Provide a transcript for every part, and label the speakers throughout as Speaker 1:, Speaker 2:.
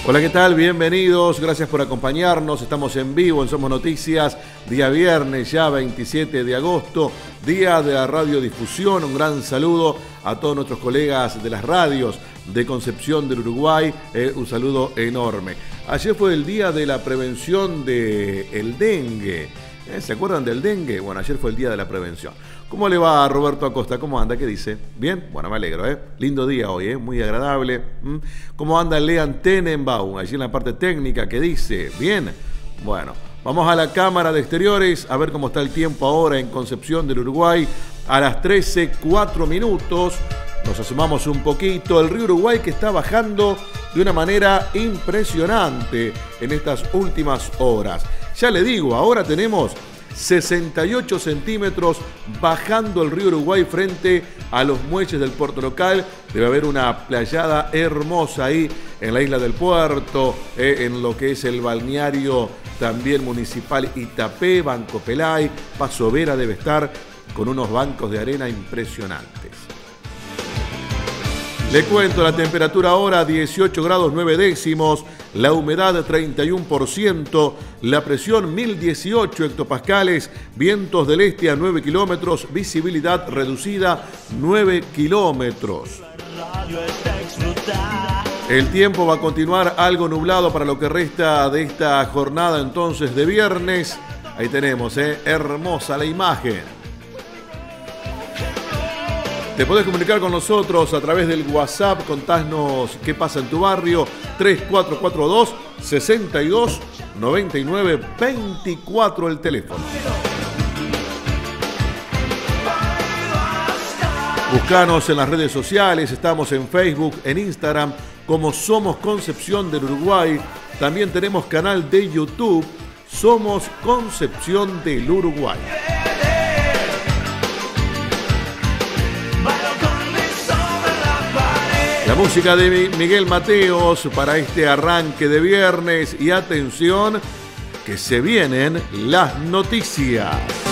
Speaker 1: Hola, ¿qué tal? Bienvenidos, gracias por acompañarnos. Estamos en vivo en Somos Noticias, día viernes, ya 27 de agosto, día de la radiodifusión. Un gran saludo a todos nuestros colegas de las radios de Concepción del Uruguay, un saludo enorme. Ayer fue el día de la prevención del dengue. ¿Se acuerdan del dengue? Bueno, ayer fue el día de la prevención. ¿Cómo le va a Roberto Acosta? ¿Cómo anda? ¿Qué dice? ¿Bien? Bueno, me alegro, ¿eh? Lindo día hoy, muy agradable. ¿Cómo anda Lean Tenenbaum? Allí en la parte técnica, ¿qué dice? ¿Bien? Bueno, vamos a la cámara de exteriores a ver cómo está el tiempo ahora en Concepción del Uruguay. A las 13:04. Nos asomamos un poquito. El río Uruguay que está bajando de una manera impresionante en estas últimas horas. Ya le digo, ahora tenemos 68 centímetros bajando el río Uruguay frente a los muelles del puerto local. Debe haber una playada hermosa ahí en la isla del Puerto, en lo que es el balneario también municipal Itapé, Banco Pelay. Paso Vera debe estar con unos bancos de arena impresionantes. Le cuento la temperatura ahora, 18 grados 9 décimos, la humedad 31%, la presión 1018 hectopascales, vientos del este a 9 kilómetros, visibilidad reducida 9 kilómetros. El tiempo va a continuar algo nublado para lo que resta de esta jornada entonces de viernes. Ahí tenemos, hermosa la imagen. Te podés comunicar con nosotros a través del WhatsApp, contanos qué pasa en tu barrio, 3442 62 99 24 el teléfono. Buscanos en las redes sociales, estamos en Facebook, en Instagram, como Somos Concepción del Uruguay. También tenemos canal de YouTube, Somos Concepción del Uruguay. La música de Miguel Mateos para este arranque de viernes y atención que se vienen las noticias.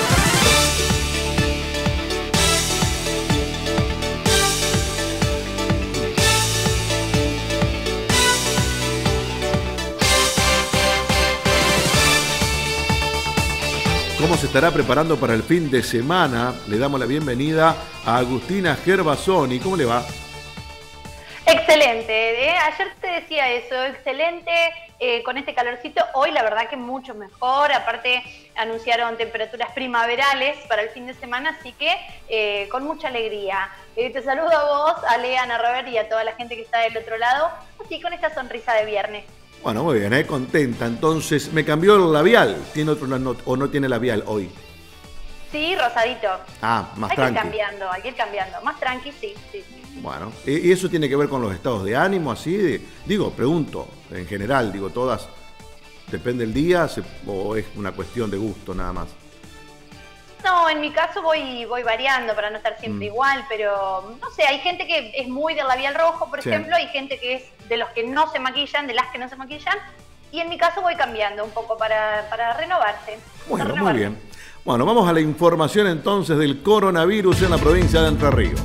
Speaker 1: ¿Cómo se estará preparando para el fin de semana? Le damos la bienvenida a Agustina Gervasoni. ¿Cómo le va?
Speaker 2: Excelente, ayer te decía eso, excelente, con este calorcito, hoy la verdad que mucho mejor, aparte anunciaron temperaturas primaverales para el fin de semana, así que con mucha alegría. Te saludo a vos, a Lean, a Robert y a toda la gente que está del otro lado, así con esta sonrisa de viernes.
Speaker 1: Bueno, muy bien, contenta, entonces me cambió el labial, ¿tiene otro o no tiene labial hoy?
Speaker 2: Sí, rosadito.
Speaker 1: Ah, más tranqui.
Speaker 2: Hay que ir cambiando, más tranqui, sí.
Speaker 1: Bueno, ¿y eso tiene que ver con los estados de ánimo, así? Pregunto, en general, todas, ¿depende del día o es una cuestión de gusto nada más?
Speaker 2: No, en mi caso voy variando para no estar siempre igual, pero no sé, hay gente que es muy del labial rojo, por ejemplo, hay gente que es de los que no se maquillan, de las que no se maquillan, y en mi caso voy cambiando un poco para renovarse.
Speaker 1: Bueno, muy bien. Bueno, vamos a la información entonces del coronavirus en la provincia de Entre Ríos.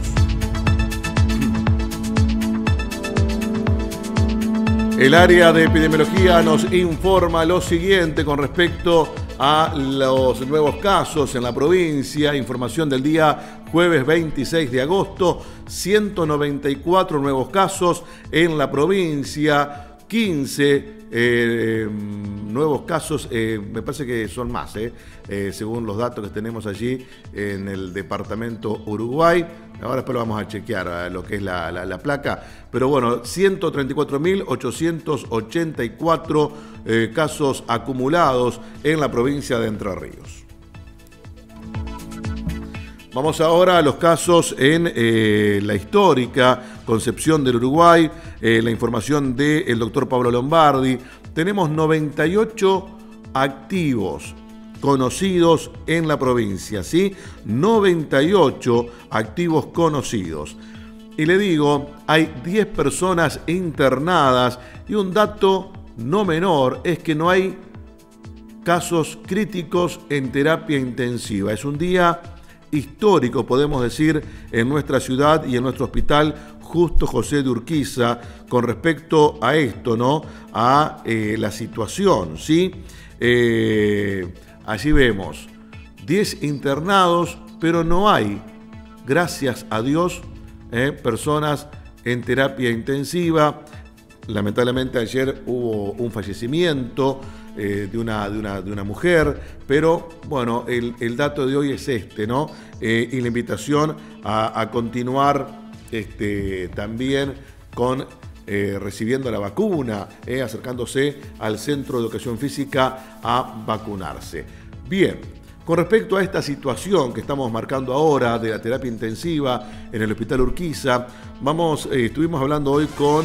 Speaker 1: El área de epidemiología nos informa lo siguiente con respecto a los nuevos casos en la provincia. Información del día jueves 26 de agosto, 194 nuevos casos en la provincia, 15 nuevos casos, me parece que son más, según los datos que tenemos allí en el departamento Uruguay. Ahora después lo vamos a chequear lo que es la placa. Pero bueno, 134.884 casos acumulados en la provincia de Entre Ríos. Vamos ahora a los casos en la histórica Concepción del Uruguay. La información del doctor Pablo Lombardi. Tenemos 98 activos conocidos en la provincia, ¿sí? 98 activos conocidos. Y le digo, hay 10 personas internadas y un dato no menor es que no hay casos críticos en terapia intensiva. Es un día histórico, podemos decir, en nuestra ciudad y en nuestro hospital Justo José de Urquiza con respecto a esto, ¿no? A la situación, ¿sí? Allí vemos 10 internados, pero no hay, gracias a Dios, personas en terapia intensiva. Lamentablemente ayer hubo un fallecimiento de una mujer, pero bueno, el dato de hoy es este, ¿no? Y la invitación a continuar también con recibiendo la vacuna, acercándose al Centro de Educación Física a vacunarse. Bien, con respecto a esta situación que estamos marcando ahora de la terapia intensiva en el Hospital Urquiza, estuvimos hablando hoy con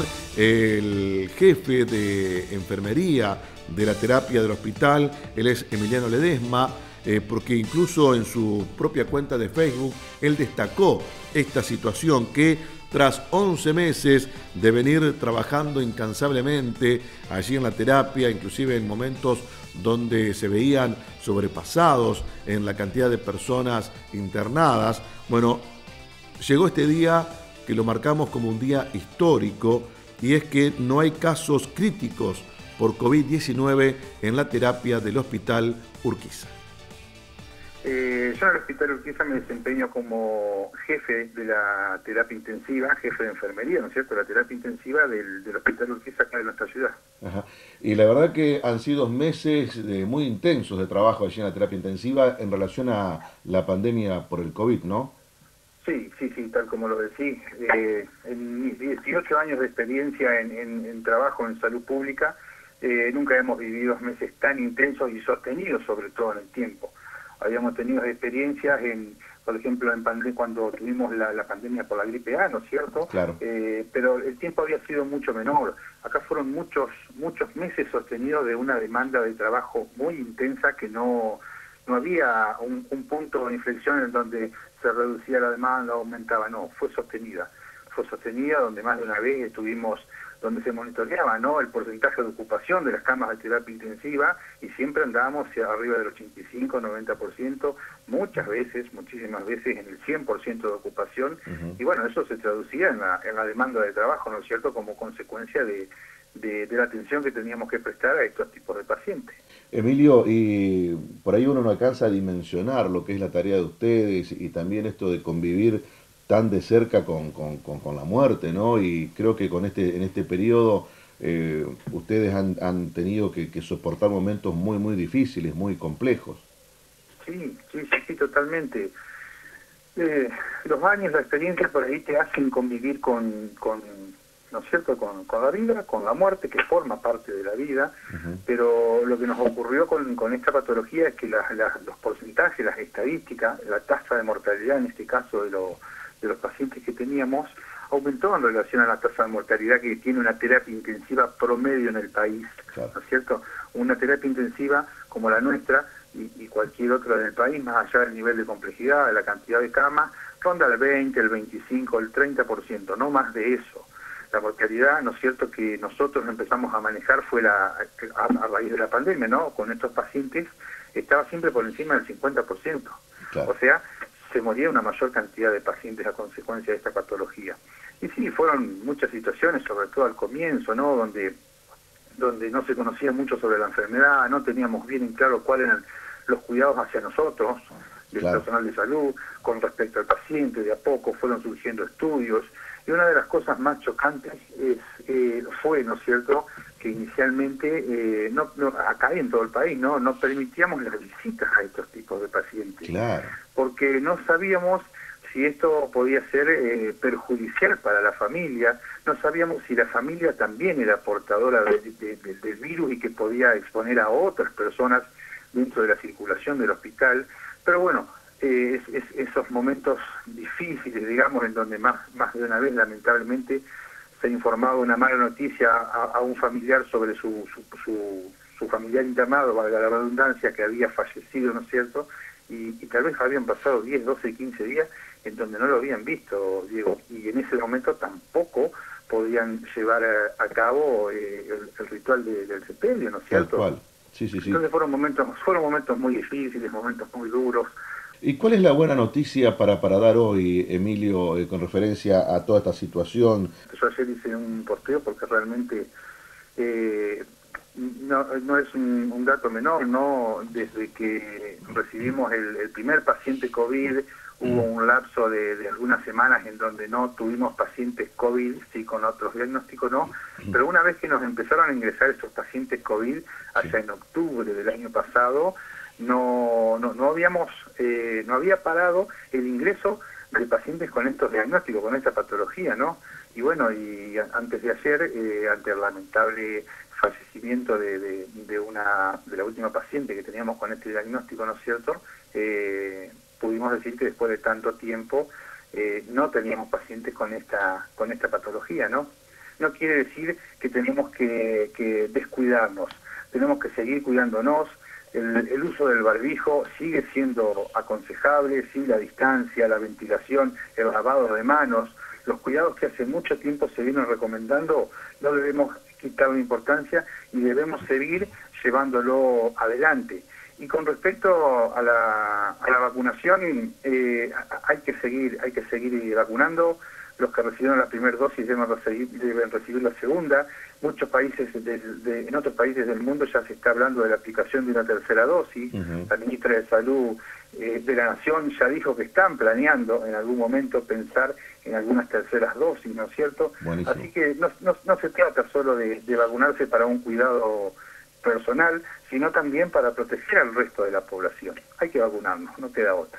Speaker 1: el jefe de enfermería de la terapia del hospital, él es Emiliano Ledesma, porque incluso en su propia cuenta de Facebook, él destacó esta situación que tras 11 meses de venir trabajando incansablemente allí en la terapia, inclusive en momentos donde se veían sobrepasados en la cantidad de personas internadas, bueno, llegó este día que lo marcamos como un día histórico, y es que no hay casos críticos por COVID-19 en la terapia del Hospital Urquiza.
Speaker 3: Yo en el Hospital Urquiza me desempeño como jefe de la terapia intensiva, jefe de enfermería, ¿no es cierto?, la terapia intensiva del Hospital Urquiza acá de nuestra ciudad.
Speaker 1: Ajá. Y la verdad que han sido meses muy intensos de trabajo allí en la terapia intensiva en relación a la pandemia por el COVID, ¿no?
Speaker 3: Sí, tal como lo decís. En mis 18 años de experiencia en trabajo en salud pública, nunca hemos vivido meses tan intensos y sostenidos, sobre todo en el tiempo. Habíamos tenido experiencias, por ejemplo, cuando tuvimos la pandemia por la gripe A, ¿no es cierto?
Speaker 1: Claro.
Speaker 3: Pero el tiempo había sido mucho menor. Acá fueron muchos meses sostenidos de una demanda de trabajo muy intensa que no había un punto de inflexión en donde se reducía la demanda, aumentaba, no, fue sostenida, donde más de una vez donde se monitoreaba, ¿no?, el porcentaje de ocupación de las camas de terapia intensiva, y siempre andábamos arriba del 85-90%, muchísimas veces en el 100% de ocupación. Y bueno, eso se traducía en la demanda de trabajo, ¿no es cierto?, como consecuencia de la atención que teníamos que prestar a estos tipos de pacientes.
Speaker 1: Emilio, y por ahí uno no alcanza a dimensionar lo que es la tarea de ustedes y también esto de convivir tan de cerca con la muerte, ¿no? Y creo que en este periodo ustedes han tenido que soportar momentos muy, muy difíciles, muy complejos.
Speaker 3: Sí, totalmente. Los años, la experiencia por ahí te hacen convivir con ¿no es cierto?, con la vida, con la muerte, que forma parte de la vida. Pero lo que nos ocurrió con esta patología es que los porcentajes, las estadísticas, la tasa de mortalidad, en este caso de los pacientes que teníamos, aumentó en relación a la tasa de mortalidad que tiene una terapia intensiva promedio en el país. Claro. ¿No es cierto? Una terapia intensiva como la nuestra y cualquier otra del país, más allá del nivel de complejidad, de la cantidad de camas, ronda el 20, el 25, el 30%, no más de eso. La mortalidad, ¿no es cierto?, que nosotros empezamos a manejar fue a raíz de la pandemia, ¿no?, con estos pacientes, estaba siempre por encima del 50%. Claro. O sea, se moría una mayor cantidad de pacientes a consecuencia de esta patología. Y sí, fueron muchas situaciones, sobre todo al comienzo, ¿no?, donde no se conocía mucho sobre la enfermedad, no teníamos bien en claro cuáles eran los cuidados hacia nosotros, del claro. personal de salud, con respecto al paciente. De a poco fueron surgiendo estudios, y una de las cosas más chocantes fue, ¿no es cierto?, que inicialmente, acá en todo el país, no permitíamos las visitas a estos tipos de pacientes. Claro. Porque no sabíamos si esto podía ser perjudicial para la familia, no sabíamos si la familia también era portadora del virus y que podía exponer a otras personas dentro de la circulación del hospital. Pero bueno, esos momentos difíciles, digamos, en donde más de una vez, lamentablemente, se ha informado una mala noticia a un familiar sobre su familiar internado, valga la redundancia, que había fallecido, ¿no es cierto?, y tal vez habían pasado 10, 12, 15 días en donde no lo habían visto, Diego, y en ese momento tampoco podían llevar a cabo el ritual del sepelio, ¿no es cierto?
Speaker 1: Tal cual. Sí.
Speaker 3: Entonces fueron momentos muy difíciles, momentos muy duros,
Speaker 1: ¿Y cuál es la buena noticia para dar hoy, Emilio, con referencia a toda esta situación?
Speaker 3: Yo ayer hice un posteo porque realmente no es un dato menor, ¿no? Desde que recibimos el primer paciente COVID, hubo un lapso de algunas semanas en donde no tuvimos pacientes COVID, sí, con otros diagnósticos no, pero una vez que nos empezaron a ingresar esos pacientes COVID, allá en octubre del año pasado, no había parado el ingreso de pacientes con estos diagnósticos, con esta patología, ¿no? Y bueno, y antes de ayer, ante el lamentable fallecimiento de la última paciente que teníamos con este diagnóstico, ¿no es cierto?, pudimos decir que después de tanto tiempo no teníamos pacientes con esta patología, ¿no? No quiere decir que tenemos que descuidarnos, tenemos que seguir cuidándonos. El uso del barbijo sigue siendo aconsejable, sí, la distancia, la ventilación, el lavado de manos, los cuidados que hace mucho tiempo se vienen recomendando, no debemos quitarle importancia y debemos seguir llevándolo adelante. Y con respecto a la vacunación, hay que seguir vacunando. Los que recibieron la primera dosis deben recibir la segunda. Muchos países, en otros países del mundo ya se está hablando de la aplicación de una tercera dosis. La ministra de Salud de la Nación ya dijo que están planeando en algún momento pensar en algunas terceras dosis, ¿no es cierto? Buenísimo. Así que no se trata solo de vacunarse para un cuidado personal, sino también para proteger al resto de la población. Hay que vacunarnos, no queda otra.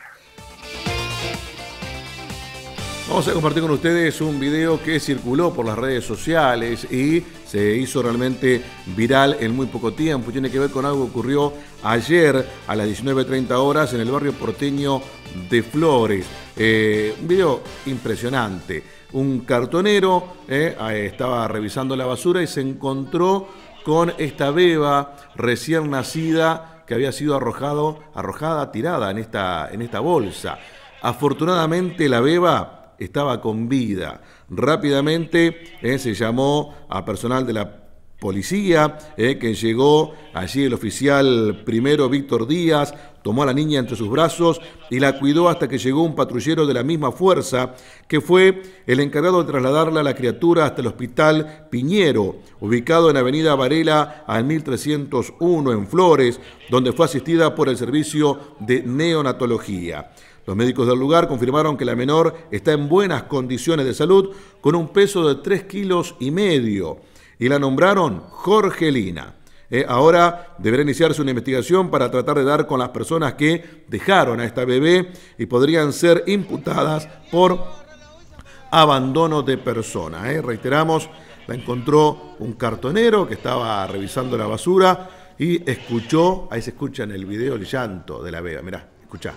Speaker 1: Vamos a compartir con ustedes un video que circuló por las redes sociales y se hizo realmente viral en muy poco tiempo. Tiene que ver con algo que ocurrió ayer a las 19:30 horas en el barrio porteño de Flores. Un video impresionante. Un cartonero estaba revisando la basura y se encontró con esta beba recién nacida que había sido tirada en esta bolsa. Afortunadamente la beba estaba con vida. Rápidamente se llamó a personal de la policía, que llegó allí el oficial primero Víctor Díaz, tomó a la niña entre sus brazos y la cuidó hasta que llegó un patrullero de la misma fuerza, que fue el encargado de trasladarla a la criatura hasta el hospital Piñero, ubicado en Avenida Varela al 1301 en Flores, donde fue asistida por el servicio de neonatología. Los médicos del lugar confirmaron que la menor está en buenas condiciones de salud, con un peso de 3,5 kilos y la nombraron Jorgelina. Ahora deberá iniciarse una investigación para tratar de dar con las personas que dejaron a esta bebé y podrían ser imputadas por abandono de persona. Reiteramos, la encontró un cartonero que estaba revisando la basura y escuchó, ahí se escucha en el video el llanto de la beba. Mirá, escuchá.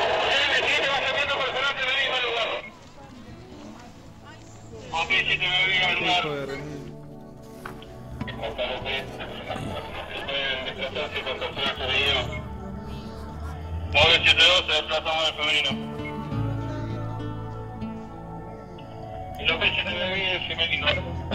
Speaker 4: Móvil 712 de Plaza Móvil Femenino. Y lo que se debe ver es femenino.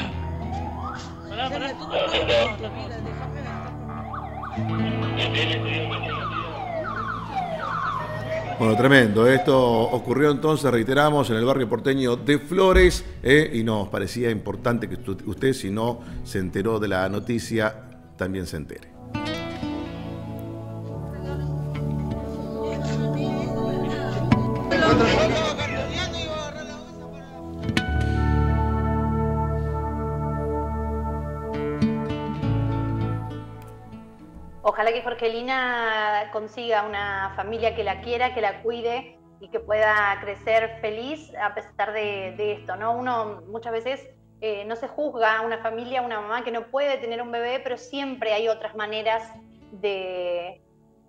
Speaker 1: Bueno, tremendo. Esto ocurrió entonces, reiteramos, en el barrio porteño de Flores, y nos parecía importante que usted, si no se enteró de la noticia, también se entere.
Speaker 2: Ojalá que Jorgelina consiga una familia que la quiera, que la cuide y que pueda crecer feliz a pesar de esto, ¿no? Uno muchas veces no se juzga a una familia, a una mamá que no puede tener un bebé, pero siempre hay otras maneras de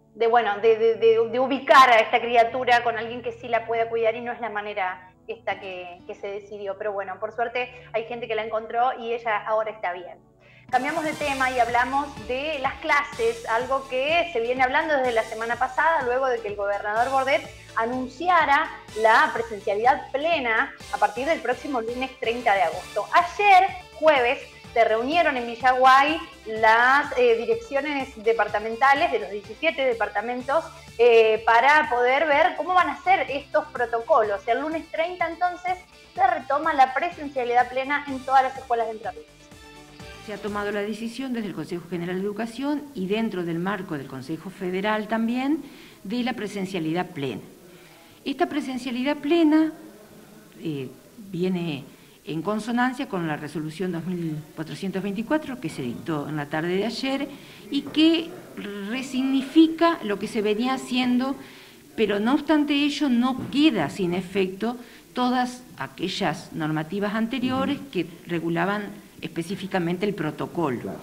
Speaker 2: ubicar a esta criatura con alguien que sí la pueda cuidar, y no es la manera esta que se decidió. Pero bueno, por suerte hay gente que la encontró y ella ahora está bien. Cambiamos de tema y hablamos de las clases, algo que se viene hablando desde la semana pasada, luego de que el gobernador Bordet anunciara la presencialidad plena a partir del próximo lunes 30 de agosto. Ayer, jueves, se reunieron en Villaguay las direcciones departamentales de los 17 departamentos para poder ver cómo van a ser estos protocolos. El lunes 30 entonces se retoma la presencialidad plena en todas las escuelas de Entre Ríos.
Speaker 5: Se ha tomado la decisión desde el Consejo General de Educación y dentro del marco del Consejo Federal también de la presencialidad plena. Esta presencialidad plena viene en consonancia con la resolución 2424 que se dictó en la tarde de ayer y que resignifica lo que se venía haciendo, pero no obstante ello no queda sin efecto todas aquellas normativas anteriores que regulaban específicamente el protocolo.
Speaker 1: Claro.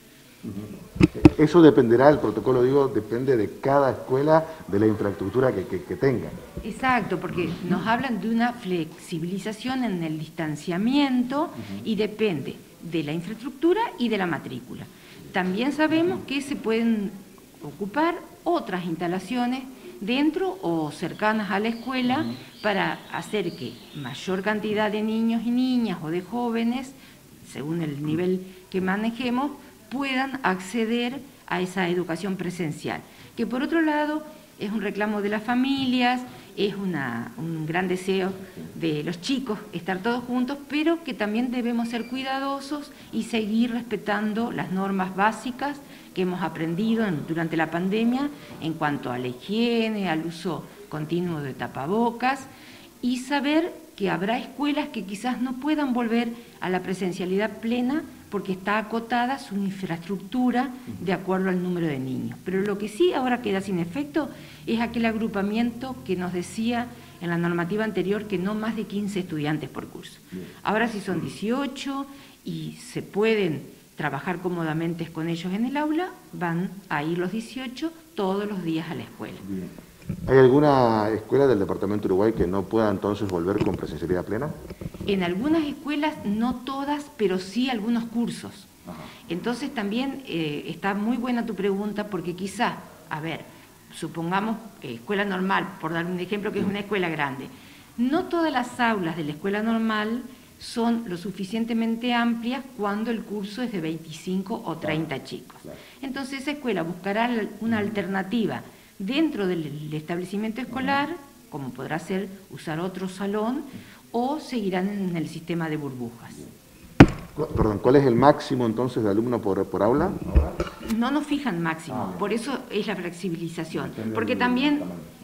Speaker 1: Eso dependerá, el protocolo, digo, depende de cada escuela, de la infraestructura que tenga.
Speaker 5: Exacto, porque nos hablan de una flexibilización en el distanciamiento y depende de la infraestructura y de la matrícula. También sabemos que se pueden ocupar otras instalaciones dentro o cercanas a la escuela para hacer que mayor cantidad de niños y niñas o de jóvenes, según el nivel que manejemos, puedan acceder a esa educación presencial, que por otro lado es un reclamo de las familias, es un gran deseo de los chicos estar todos juntos, pero que también debemos ser cuidadosos y seguir respetando las normas básicas que hemos aprendido durante la pandemia en cuanto a la higiene, al uso continuo de tapabocas y saber que habrá escuelas que quizás no puedan volver a la presencialidad plena porque está acotada su infraestructura de acuerdo al número de niños. Pero lo que sí ahora queda sin efecto es aquel agrupamiento que nos decía en la normativa anterior que no más de 15 estudiantes por curso. Ahora sí son 18 y se pueden trabajar cómodamente con ellos en el aula, van a ir los 18 todos los días a la escuela.
Speaker 1: ¿Hay alguna escuela del departamento de Uruguay que no pueda entonces volver con presencialidad plena?
Speaker 5: En algunas escuelas, no todas, pero sí algunos cursos. Ajá. Entonces también está muy buena tu pregunta porque quizá, a ver, supongamos escuela normal, por dar un ejemplo que es una escuela grande, no todas las aulas de la escuela normal son lo suficientemente amplias cuando el curso es de 25 o 30 chicos. Entonces esa escuela buscará una alternativa dentro del establecimiento escolar, como podrá ser usar otro salón, o seguirán en el sistema de burbujas.
Speaker 1: Perdón, ¿cuál es el máximo entonces de alumnos por aula?
Speaker 5: No nos fijan máximo, por eso es la flexibilización, porque también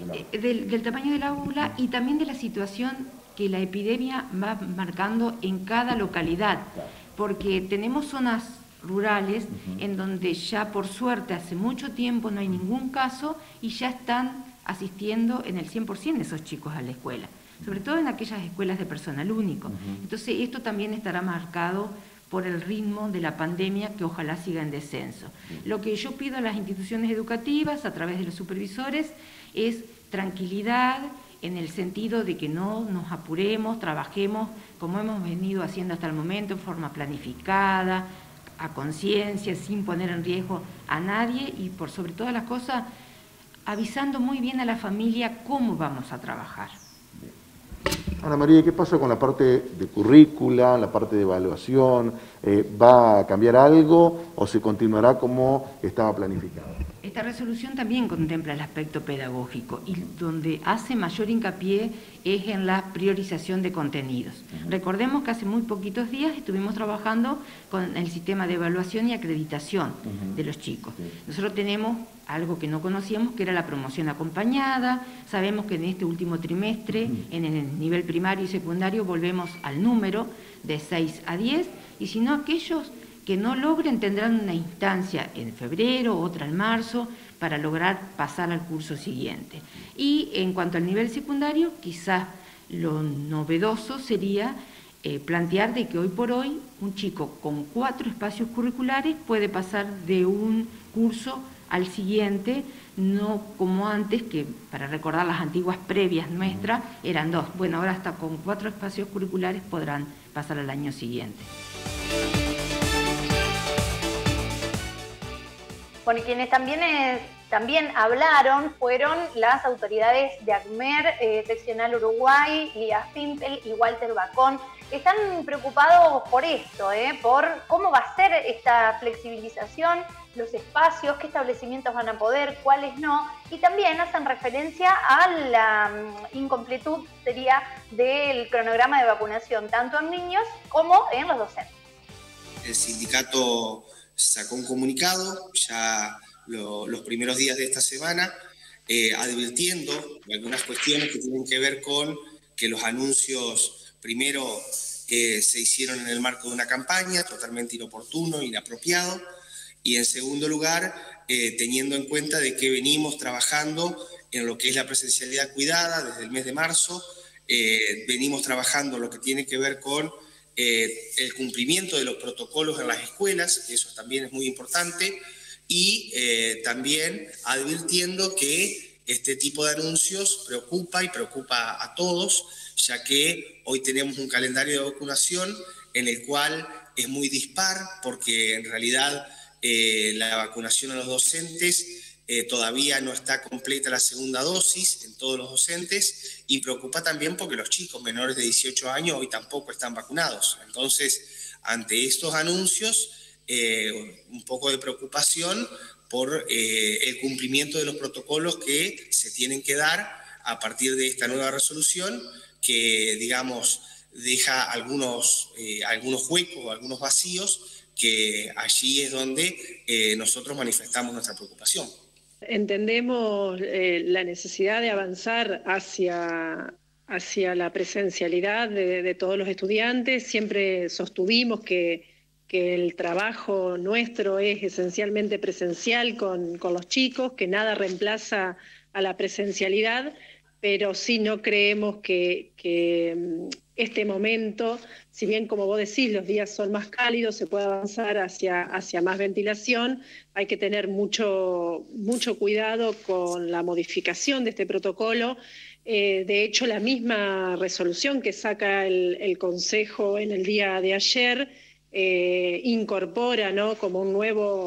Speaker 5: del tamaño del aula y también de la situación que la epidemia va marcando en cada localidad, porque tenemos zonas rurales en donde ya por suerte hace mucho tiempo no hay ningún caso y ya están asistiendo en el 100% de esos chicos a la escuela, sobre todo en aquellas escuelas de personal único. Entonces esto también estará marcado por el ritmo de la pandemia que ojalá siga en descenso. Lo que yo pido a las instituciones educativas a través de los supervisores es tranquilidad en el sentido de que no nos apuremos, trabajemos como hemos venido haciendo hasta el momento en forma planificada, a conciencia, sin poner en riesgo a nadie y por sobre todas las cosas avisando muy bien a la familia cómo vamos a trabajar.
Speaker 1: Ana María, ¿qué pasa con la parte de currícula, la parte de evaluación? ¿Va a cambiar algo o se continuará como estaba planificado?
Speaker 5: Esta resolución también contempla el aspecto pedagógico y donde hace mayor hincapié es en la priorización de contenidos. Recordemos que hace muy poquitos días estuvimos trabajando con el sistema de evaluación y acreditación de los chicos. Nosotros tenemos algo que no conocíamos, que era la promoción acompañada. Sabemos que en este último trimestre, en el nivel primario y secundario, volvemos al número de 6 a 10, y si no, aquellos que no logren tendrán una instancia en febrero, otra en marzo, para lograr pasar al curso siguiente. Y en cuanto al nivel secundario, quizás lo novedoso sería plantear de que hoy por hoy un chico con 4 espacios curriculares puede pasar de un curso al siguiente, no como antes, que para recordar las antiguas previas nuestras eran 2. Bueno, ahora hasta con 4 espacios curriculares podrán pasar al año siguiente.
Speaker 2: Bueno, y quienes también hablaron fueron las autoridades de ACMER, Seccional Uruguay, Lía Fimpel y Walter Bacón. están preocupados por esto, por cómo va a ser esta flexibilización, los espacios, qué establecimientos van a poder, cuáles no, y también hacen referencia a la incompletud, sería, del cronograma de vacunación, tanto en niños como en los docentes.
Speaker 6: El sindicato sacó un comunicado ya los primeros días de esta semana, advirtiendo algunas cuestiones que tienen que ver con que los anuncios primero se hicieron en el marco de una campaña totalmente inoportuno, inapropiado, y en segundo lugar, teniendo en cuenta de que venimos trabajando en lo que es la presencialidad cuidada desde el mes de marzo, venimos trabajando lo que tiene que ver con el cumplimiento de los protocolos en las escuelas, eso también es muy importante, y también advirtiendo que este tipo de anuncios preocupa y preocupa a todos, ya que hoy tenemos un calendario de vacunación en el cual es muy dispar, porque en realidad la vacunación a los docentes todavía no está completa la segunda dosis en todos los docentes, y preocupa también porque los chicos menores de 18 años hoy tampoco están vacunados. Entonces, ante estos anuncios, un poco de preocupación por el cumplimiento de los protocolos que se tienen que dar a partir de esta nueva resolución, que, digamos, deja algunos huecos, algunos vacíos, que allí es donde nosotros manifestamos nuestra preocupación.
Speaker 7: Entendemos la necesidad de avanzar hacia la presencialidad de todos los estudiantes. Siempre sostuvimos que el trabajo nuestro es esencialmente presencial con los chicos, que nada reemplaza a la presencialidad, pero sí no creemos que este momento, si bien como vos decís, los días son más cálidos, se puede avanzar hacia más ventilación, hay que tener mucho cuidado con la modificación de este protocolo. De hecho, la misma resolución que saca el Consejo en el día de ayer incorpora, ¿no?, como un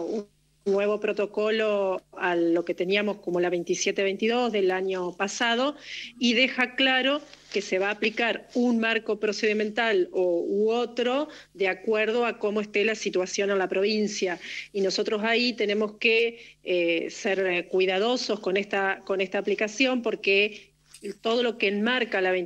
Speaker 7: nuevo protocolo a lo que teníamos como la 2722 del año pasado, y deja claro que se va a aplicar un marco procedimental u otro de acuerdo a cómo esté la situación en la provincia. Y nosotros ahí tenemos que ser cuidadosos con esta aplicación, porque todo lo que enmarca la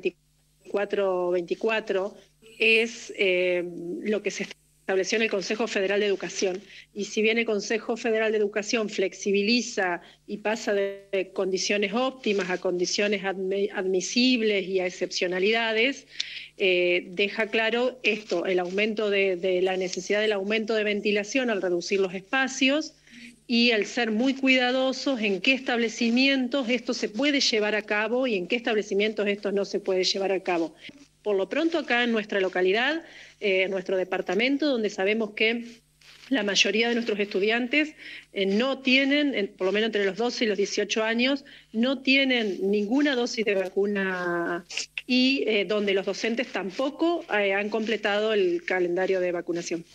Speaker 7: 2424 es lo que se estableció en el Consejo Federal de Educación. Y si bien el Consejo Federal de Educación flexibiliza y pasa de condiciones óptimas a condiciones admisibles y a excepcionalidades, deja claro esto, el aumento de la necesidad del aumento de ventilación al reducir los espacios, y el ser muy cuidadosos en qué establecimientos esto se puede llevar a cabo y en qué establecimientos esto no se puede llevar a cabo. Por lo pronto, acá en nuestra localidad, en nuestro departamento, donde sabemos que la mayoría de nuestros estudiantes no tienen, por lo menos entre los 12 y los 18 años, no tienen ninguna dosis de vacuna, y donde los docentes tampoco han completado el calendario de vacunación.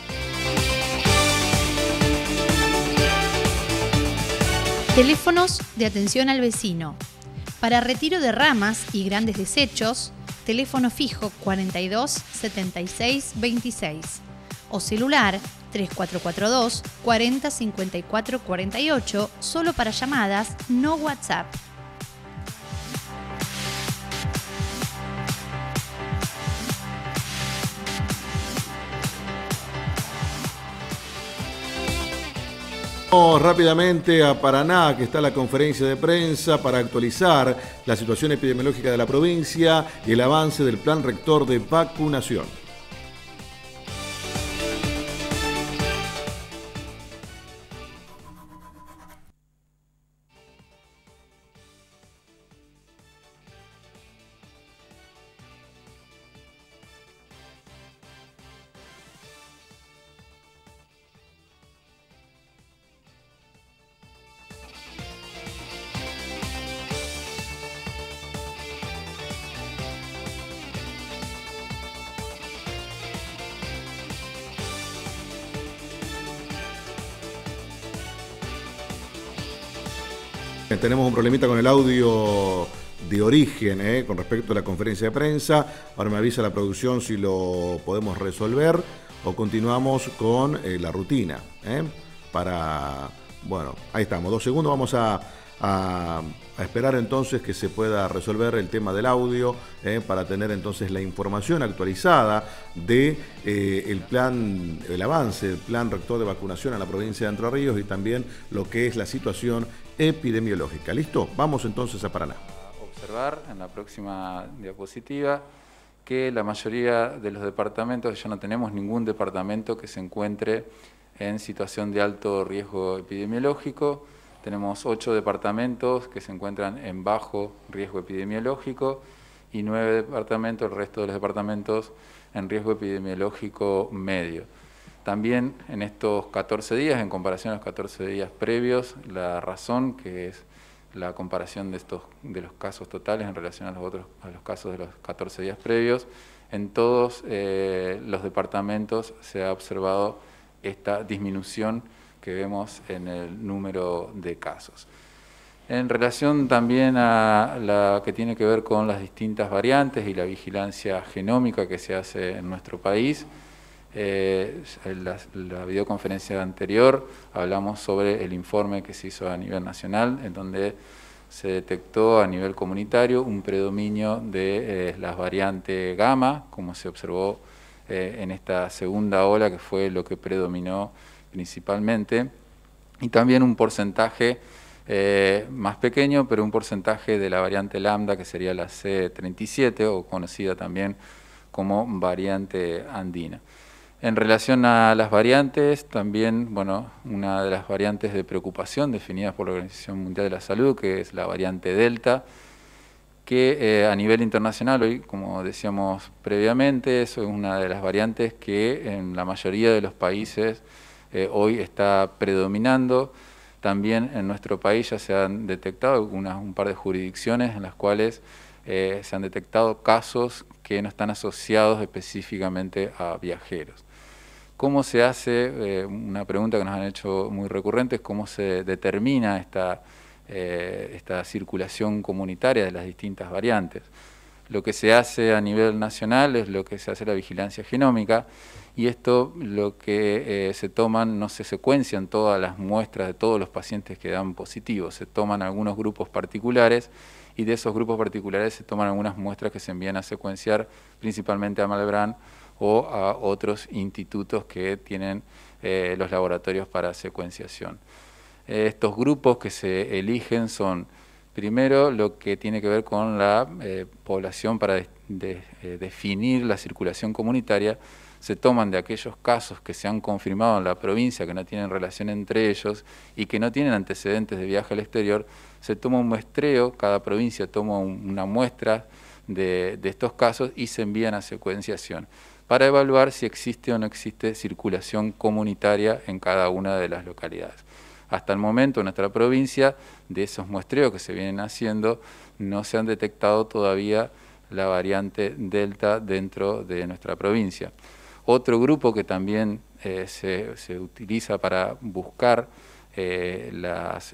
Speaker 8: Teléfonos de atención al vecino. Para retiro de ramas y grandes desechos, teléfono fijo 42 76 26 o celular 3442 40 54 48, solo para llamadas, no WhatsApp.
Speaker 1: Vamos rápidamente a Paraná, que está la conferencia de prensa para actualizar la situación epidemiológica de la provincia y el avance del plan rector de vacunación. Tenemos un problemita con el audio de origen, con respecto a la conferencia de prensa. Ahora me avisa la producción si lo podemos resolver o continuamos con la rutina. Bueno, ahí estamos, 2 segundos, vamos a esperar entonces que se pueda resolver el tema del audio para tener entonces la información actualizada de el avance del plan rector de vacunación en la provincia de Entre Ríos y también lo que es la situación epidemiológica. ¿Listo? Vamos entonces a Paraná.
Speaker 9: Observar en la próxima diapositiva que la mayoría de los departamentos, ya no tenemos ningún departamento que se encuentre en situación de alto riesgo epidemiológico. Tenemos 8 departamentos que se encuentran en bajo riesgo epidemiológico y 9 departamentos, el resto de los departamentos, en riesgo epidemiológico medio. También en estos 14 días, en comparación a los 14 días previos, la razón que es la comparación de los casos totales en relación a los casos de los 14 días previos, en todos los departamentos se ha observado esta disminución que vemos en el número de casos. En relación también a la que tiene que ver con las distintas variantes y la vigilancia genómica que se hace en nuestro país, en la videoconferencia anterior hablamos sobre el informe que se hizo a nivel nacional, en donde se detectó a nivel comunitario un predominio de las variantes gamma, como se observó en esta segunda ola, que fue lo que predominó principalmente, y también un porcentaje más pequeño, pero un porcentaje de la variante lambda, que sería la C37, o conocida también como variante andina. En relación a las variantes, también, bueno, una de las variantes de preocupación definidas por la Organización Mundial de la Salud, que es la variante Delta, que a nivel internacional, hoy, como decíamos previamente, eso es una de las variantes que en la mayoría de los países hoy está predominando. También en nuestro país ya se han detectado un par de jurisdicciones en las cuales se han detectado casos que no están asociados específicamente a viajeros. ¿Cómo se hace? Una pregunta que nos han hecho muy recurrente es cómo se determina esta circulación comunitaria de las distintas variantes. Lo que se hace a nivel nacional es lo que se hace la vigilancia genómica, y esto lo que se toman, no se secuencian todas las muestras de todos los pacientes que dan positivos, se toman algunos grupos particulares, y de esos grupos particulares se toman algunas muestras que se envían a secuenciar principalmente a Malbrán o a otros institutos que tienen los laboratorios para secuenciación. Estos grupos que se eligen son, primero, lo que tiene que ver con la población para definir la circulación comunitaria. Se toman de aquellos casos que se han confirmado en la provincia, que no tienen relación entre ellos y que no tienen antecedentes de viaje al exterior. Se toma un muestreo, cada provincia toma una muestra de estos casos y se envían a secuenciación para evaluar si existe o no existe circulación comunitaria en cada una de las localidades. Hasta el momento en nuestra provincia, de esos muestreos que se vienen haciendo, no se han detectado todavía la variante Delta dentro de nuestra provincia. Otro grupo que también se utiliza para buscar las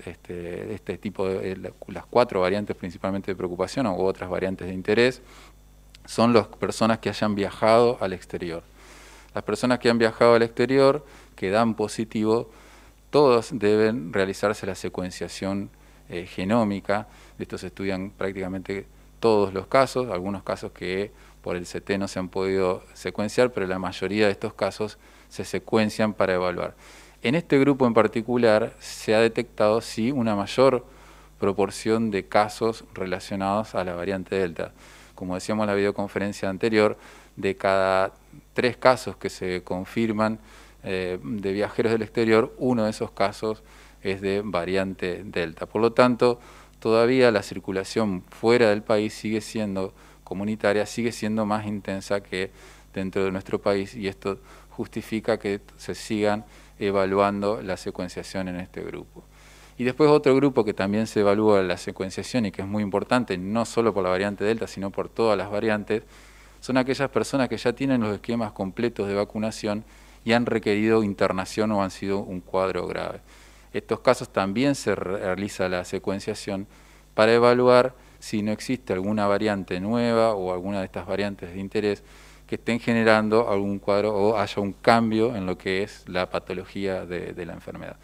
Speaker 9: 4 variantes principalmente de preocupación u otras variantes de interés, son las personas que hayan viajado al exterior. Las personas que han viajado al exterior, que dan positivo, todos deben realizarse la secuenciación genómica. De esto se estudian prácticamente todos los casos, algunos casos que por el CT no se han podido secuenciar, pero la mayoría de estos casos se secuencian para evaluar. En este grupo en particular se ha detectado sí una mayor proporción de casos relacionados a la variante Delta. Como decíamos en la videoconferencia anterior, de cada 3 casos que se confirman de viajeros del exterior, uno de esos casos es de variante Delta. Por lo tanto, todavía la circulación fuera del país sigue siendo comunitaria, sigue siendo más intensa que dentro de nuestro país, y esto justifica que se sigan evaluando la secuenciación en este grupo. Y después otro grupo que también se evalúa la secuenciación y que es muy importante, no solo por la variante Delta, sino por todas las variantes, son aquellas personas que ya tienen los esquemas completos de vacunación y han requerido internación o han sido un cuadro grave. Estos casos también se realiza la secuenciación para evaluar si no existe alguna variante nueva o alguna de estas variantes de interés que estén generando algún cuadro o haya un cambio en lo que es la patología de la enfermedad.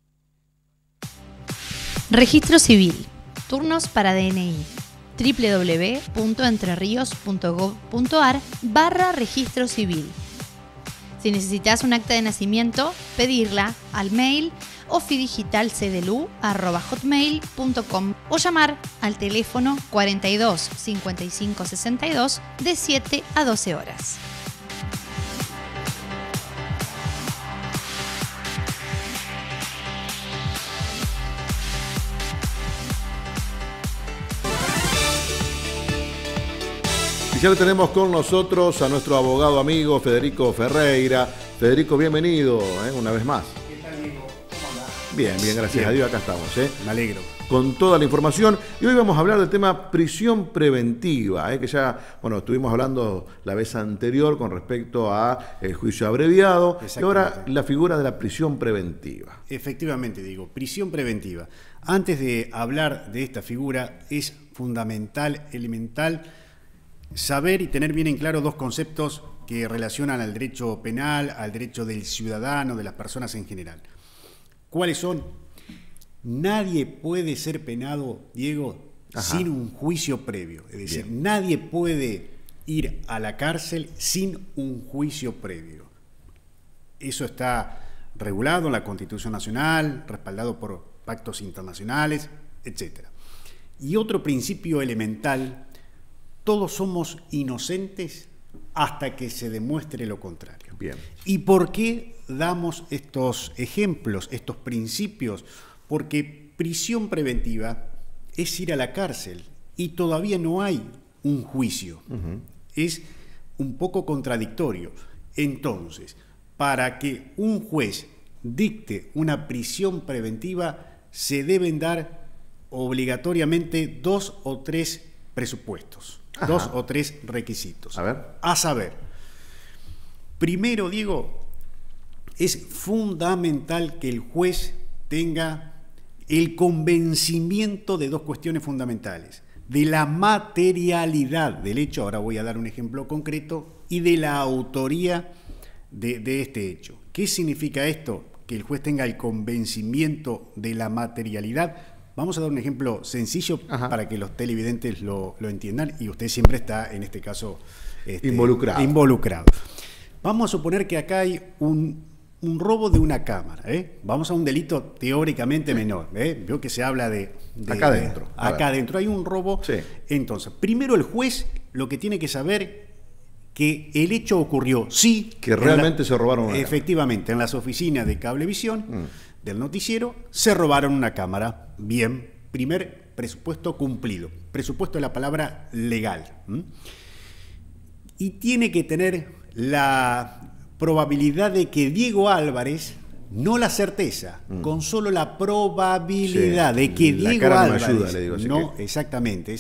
Speaker 8: Registro Civil. Turnos para DNI. www.entrerios.gov.ar/registro civil. Si necesitas un acta de nacimiento, pedirla al mail ofidigitalcdlu@hotmail.com o llamar al teléfono 42 55 62 de 7 a 12 horas.
Speaker 1: Y ya lo tenemos con nosotros a nuestro abogado amigo Federico Ferreira. Federico, bienvenido una vez más.
Speaker 10: ¿Qué tal, Diego? ¿Cómo andás?
Speaker 1: Bien, gracias a Dios, acá estamos.
Speaker 10: Me alegro.
Speaker 1: Con toda la información. Y hoy vamos a hablar del tema prisión preventiva, que ya, estuvimos hablando la vez anterior con respecto a el juicio abreviado, y ahora la figura de la prisión preventiva.
Speaker 10: Efectivamente, Diego, prisión preventiva. Antes de hablar de esta figura, es fundamental, elemental, saber y tener bien en claro dos conceptos que relacionan al derecho penal, al derecho del ciudadano, de las personas en general. ¿Cuáles son? Nadie puede ser penado, Diego, sin un juicio previo. Es decir, nadie puede ir a la cárcel sin un juicio previo. Eso está regulado en la Constitución Nacional, respaldado por pactos internacionales, etc. Y otro principio elemental: todos somos inocentes hasta que se demuestre lo contrario.
Speaker 1: Bien.
Speaker 10: ¿Y por qué damos estos ejemplos, estos principios? Porque prisión preventiva es ir a la cárcel y todavía no hay un juicio. Es un poco contradictorio. Entonces, para que un juez dicte una prisión preventiva, se deben dar obligatoriamente 2 o 3 presupuestos. 2 o 3 requisitos. A saber, primero, Diego, es fundamental que el juez tenga el convencimiento de dos cuestiones fundamentales: de la materialidad del hecho, ahora voy a dar un ejemplo concreto, y de la autoría de este hecho. ¿Qué significa esto? Que el juez tenga el convencimiento de la materialidad. Vamos a dar un ejemplo sencillo para que los televidentes lo entiendan, y usted siempre está, en este caso, involucrado. Vamos a suponer que acá hay un robo de una cámara. Vamos a un delito teóricamente menor. Veo que se habla de
Speaker 1: acá adentro.
Speaker 10: Acá adentro hay un robo. Sí. Entonces, primero el juez lo que tiene que saber que el hecho ocurrió, sí.
Speaker 1: Que realmente se robaron una cámara.
Speaker 10: Efectivamente, en las oficinas de Cablevisión, del noticiero, se robaron una cámara. Bien, primer presupuesto cumplido. Presupuesto es la palabra legal. Y tiene que tener la probabilidad de que Diego Álvarez, no la certeza, con solo la probabilidad de que Diego Álvarez,
Speaker 1: ayuda, le digo,
Speaker 10: exactamente,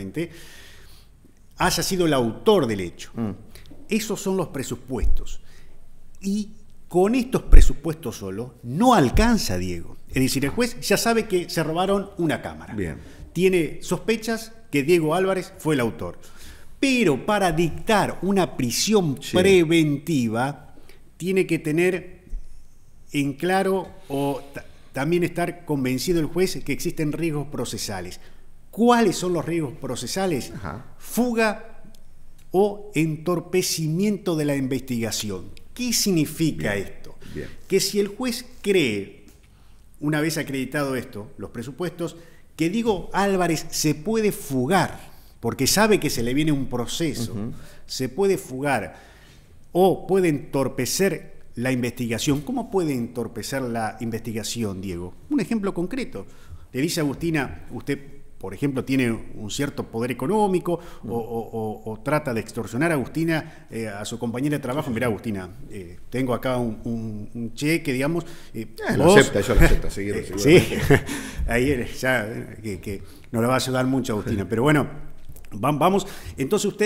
Speaker 10: haya sido el autor del hecho. Esos son los presupuestos. Y con estos presupuestos solo no alcanza, Diego. Es decir, el juez ya sabe que se robaron una cámara.
Speaker 1: Bien.
Speaker 10: Tiene sospechas que Diego Álvarez fue el autor. Pero para dictar una prisión preventiva, tiene que tener en claro o también estar convencido el juez que existen riesgos procesales. ¿Cuáles son los riesgos procesales? Fuga o entorpecimiento de la investigación. ¿Qué significa esto?
Speaker 1: Bien.
Speaker 10: Que si el juez cree, una vez acreditado esto, los presupuestos, que Diego Álvarez se puede fugar, porque sabe que se le viene un proceso, se puede fugar o puede entorpecer la investigación. ¿Cómo puede entorpecer la investigación, Diego? Un ejemplo concreto. Le dice a Agustina, usted, por ejemplo, tiene un cierto poder económico o trata de extorsionar a Agustina, a su compañera de trabajo. Mirá, Agustina, tengo acá un cheque, digamos.
Speaker 1: Lo acepta, yo lo acepto, seguir.
Speaker 10: Sí, ahí ya que nos la va a ayudar mucho Agustina. Pero bueno, vamos. Entonces usted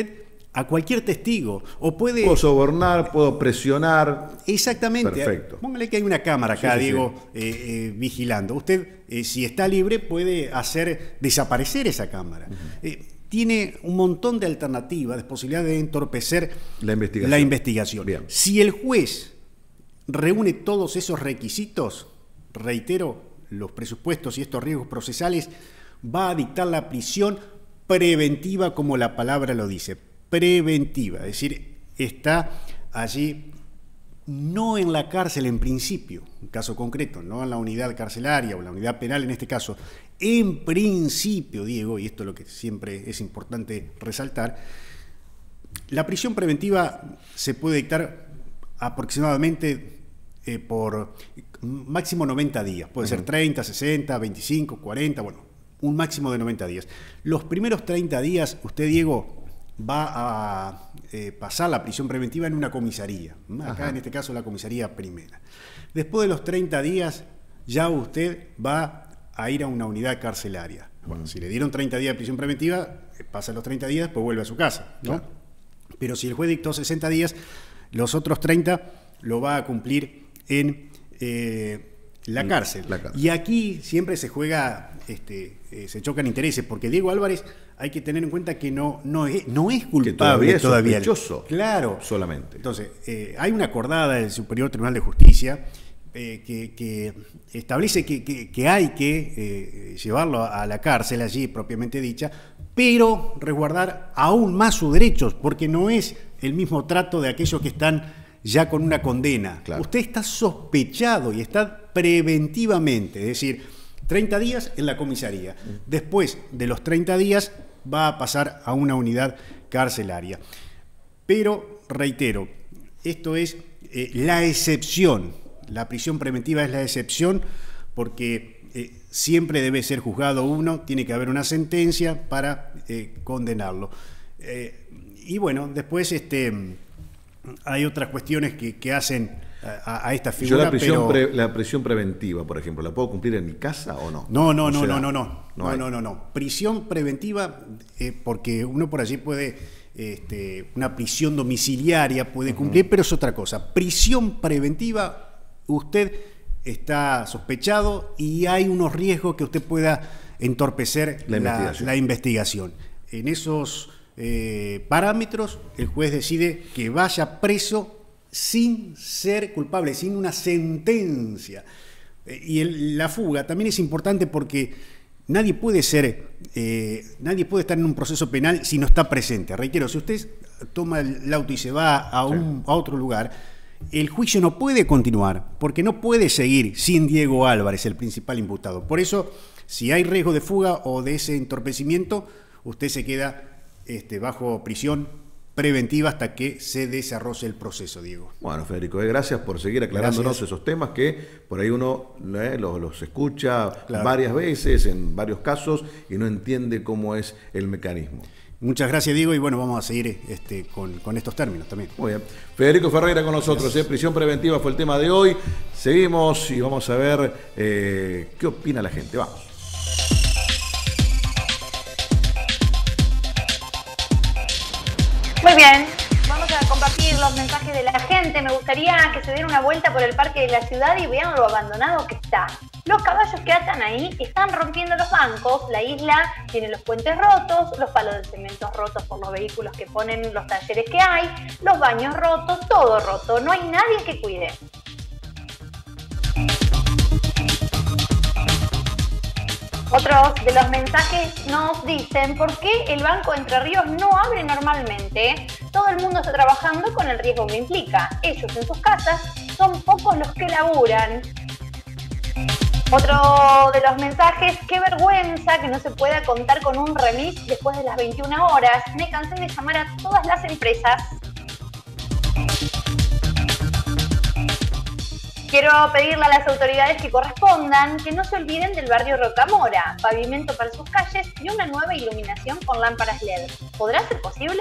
Speaker 10: a cualquier testigo o puede...
Speaker 1: Puedo sobornar, puedo presionar.
Speaker 10: Exactamente.
Speaker 1: Perfecto.
Speaker 10: Póngale que hay una cámara acá,
Speaker 1: Sí.
Speaker 10: Diego, vigilando. Usted, si está libre, puede hacer desaparecer esa cámara. Tiene un montón de alternativas, de posibilidades de entorpecer la investigación.
Speaker 1: Bien.
Speaker 10: Si el juez reúne todos esos requisitos, reitero, los presupuestos y estos riesgos procesales, va a dictar la prisión preventiva, como la palabra lo dice, preventiva, es decir, está allí no en la cárcel en principio, en caso concreto, no en la unidad carcelaria o la unidad penal en este caso, en principio, Diego, y esto es lo que siempre es importante resaltar, la prisión preventiva se puede dictar aproximadamente por máximo 90 días, puede ser 30, 60, 25, 40, bueno, un máximo de 90 días. Los primeros 30 días, usted, Diego, va a pasar la prisión preventiva en una comisaría, acá en este caso la comisaría primera. Después de los 30 días, ya usted va a ir a una unidad carcelaria. Bueno, si le dieron 30 días de prisión preventiva, pasa los 30 días, después vuelve a su casa, ¿no? Pero si el juez dictó 60 días, los otros 30 lo va a cumplir en la cárcel. Y aquí siempre se juega, se chocan intereses, porque Diego Álvarez hay que tener en cuenta que no es culpable
Speaker 1: que todavía es sospechoso.
Speaker 10: Claro.
Speaker 1: Solamente.
Speaker 10: Entonces, hay una acordada del Superior Tribunal de Justicia que establece que hay que llevarlo a la cárcel allí propiamente dicha, pero resguardar aún más sus derechos, porque no es el mismo trato de aquellos que están ya con una condena. Claro. Usted está sospechado y está preventivamente, es decir, 30 días en la comisaría. Después de los 30 días va a pasar a una unidad carcelaria. Pero, reitero, esto es la excepción. La prisión preventiva es la excepción porque siempre debe ser juzgado uno, tiene que haber una sentencia para condenarlo. Y bueno, después hay otras cuestiones que hacen a esta figura.
Speaker 1: Yo la prisión preventiva, por ejemplo, ¿la puedo cumplir en mi casa o no?
Speaker 10: No. Prisión preventiva, porque uno por allí puede, una prisión domiciliaria puede cumplir, pero es otra cosa. Prisión preventiva, usted está sospechado y hay unos riesgos que usted pueda entorpecer la investigación. En esos parámetros, el juez decide que vaya preso sin ser culpable, sin una sentencia. Y la fuga también es importante porque nadie puede estar en un proceso penal si no está presente. Reitero, si usted toma el auto y se va a otro lugar, el juicio no puede continuar, porque no puede seguir sin Diego Álvarez, el principal imputado. Por eso, si hay riesgo de fuga o de ese entorpecimiento, usted se queda bajo prisión preventiva hasta que se desarrolle el proceso, Diego.
Speaker 1: Bueno, Federico, gracias por seguir aclarándonos esos temas que por ahí uno los escucha varias veces, en varios casos, y no entiende cómo es el mecanismo.
Speaker 10: Muchas gracias, Diego, y bueno, vamos a seguir con estos términos también.
Speaker 1: Muy bien. Federico Ferreira con nosotros, prisión preventiva fue el tema de hoy. Seguimos y vamos a ver qué opina la gente. Vamos.
Speaker 2: Muy bien, vamos a compartir los mensajes de la gente. Me gustaría que se diera una vuelta por el parque de la ciudad y vean lo abandonado que está. Los caballos que atan ahí están rompiendo los bancos, la isla tiene los puentes rotos, los palos de cemento rotos por los vehículos que ponen, los talleres que hay, los baños rotos, todo roto, no hay nadie que cuide. Otros de los mensajes nos dicen por qué el Banco Entre Ríos no abre normalmente. Todo el mundo está trabajando con el riesgo que implica. Ellos en sus casas son pocos los que laburan. Otro de los mensajes, qué vergüenza que no se pueda contar con un remis después de las 21 horas. Me cansé de llamar a todas las empresas. Quiero pedirle a las autoridades que correspondan que no se olviden del barrio Rocamora, pavimento para sus calles y una nueva iluminación con lámparas LED. ¿Podrá ser posible?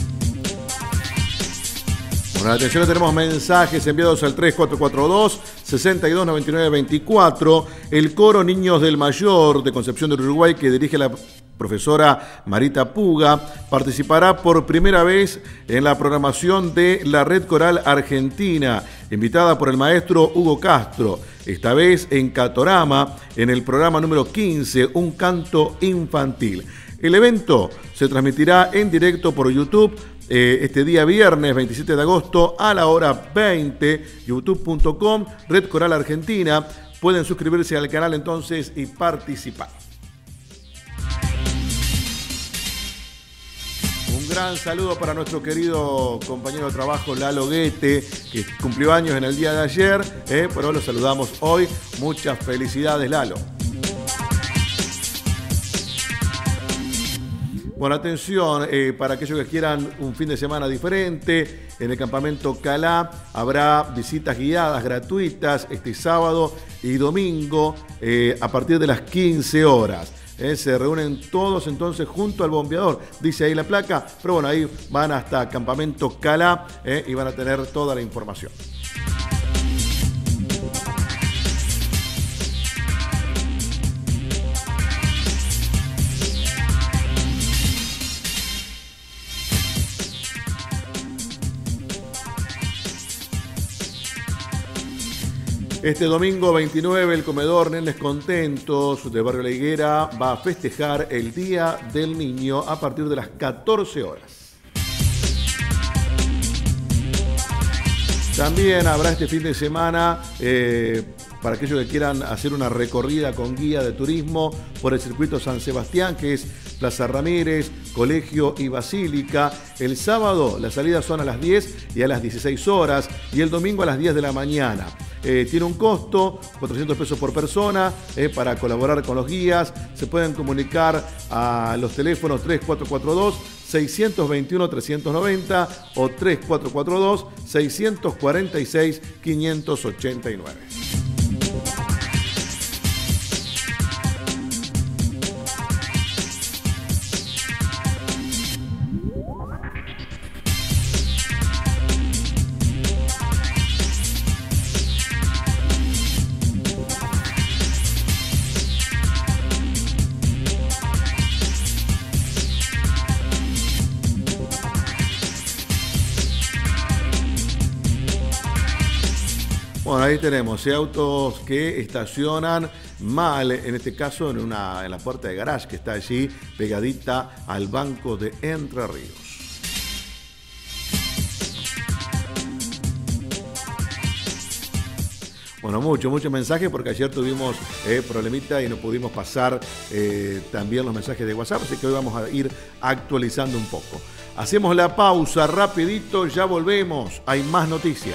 Speaker 1: Bueno, atención, tenemos mensajes enviados al 3442 629924. El coro Niños del Mayor de Concepción del Uruguay, que dirige la profesora Marita Puga, participará por primera vez en la programación de la Red Coral Argentina, invitada por el maestro Hugo Castro, esta vez en Catorama, en el programa número 15, Un Canto Infantil. El evento se transmitirá en directo por YouTube este día viernes 27 de agosto a la hora 20, youtube.com, Red Coral Argentina. Pueden suscribirse al canal entonces y participar. Un gran saludo para nuestro querido compañero de trabajo Lalo Guete, que cumplió años en el día de ayer, pero lo saludamos hoy. Muchas felicidades, Lalo. Bueno, atención, para aquellos que quieran un fin de semana diferente, en el campamento Calá habrá visitas guiadas gratuitas este sábado y domingo a partir de las 15 horas. Se reúnen todos entonces junto al bombeador, dice ahí la placa, pero bueno, ahí van hasta Campamento Calá y van a tener toda la información. Este domingo 29 el comedor Nenes Contentos de Barrio La Higuera va a festejar el Día del Niño a partir de las 14 horas. También habrá este fin de semana, para aquellos que quieran hacer una recorrida con guía de turismo por el circuito San Sebastián, que es Plaza Ramírez, Colegio y Basílica. El sábado las salidas son a las 10 y a las 16 horas y el domingo a las 10 de la mañana. Tiene un costo, 400 pesos por persona, para colaborar con los guías. Se pueden comunicar a los teléfonos 3442-621-390 o 3442-646-589. Bueno, ahí tenemos autos que estacionan mal, en este caso en la puerta de garage que está allí pegadita al banco de Entre Ríos. Bueno, mucho mensaje porque ayer tuvimos problemita y no pudimos pasar también los mensajes de WhatsApp, así que hoy vamos a ir actualizando un poco. Hacemos la pausa rapidito, ya volvemos, hay más noticias.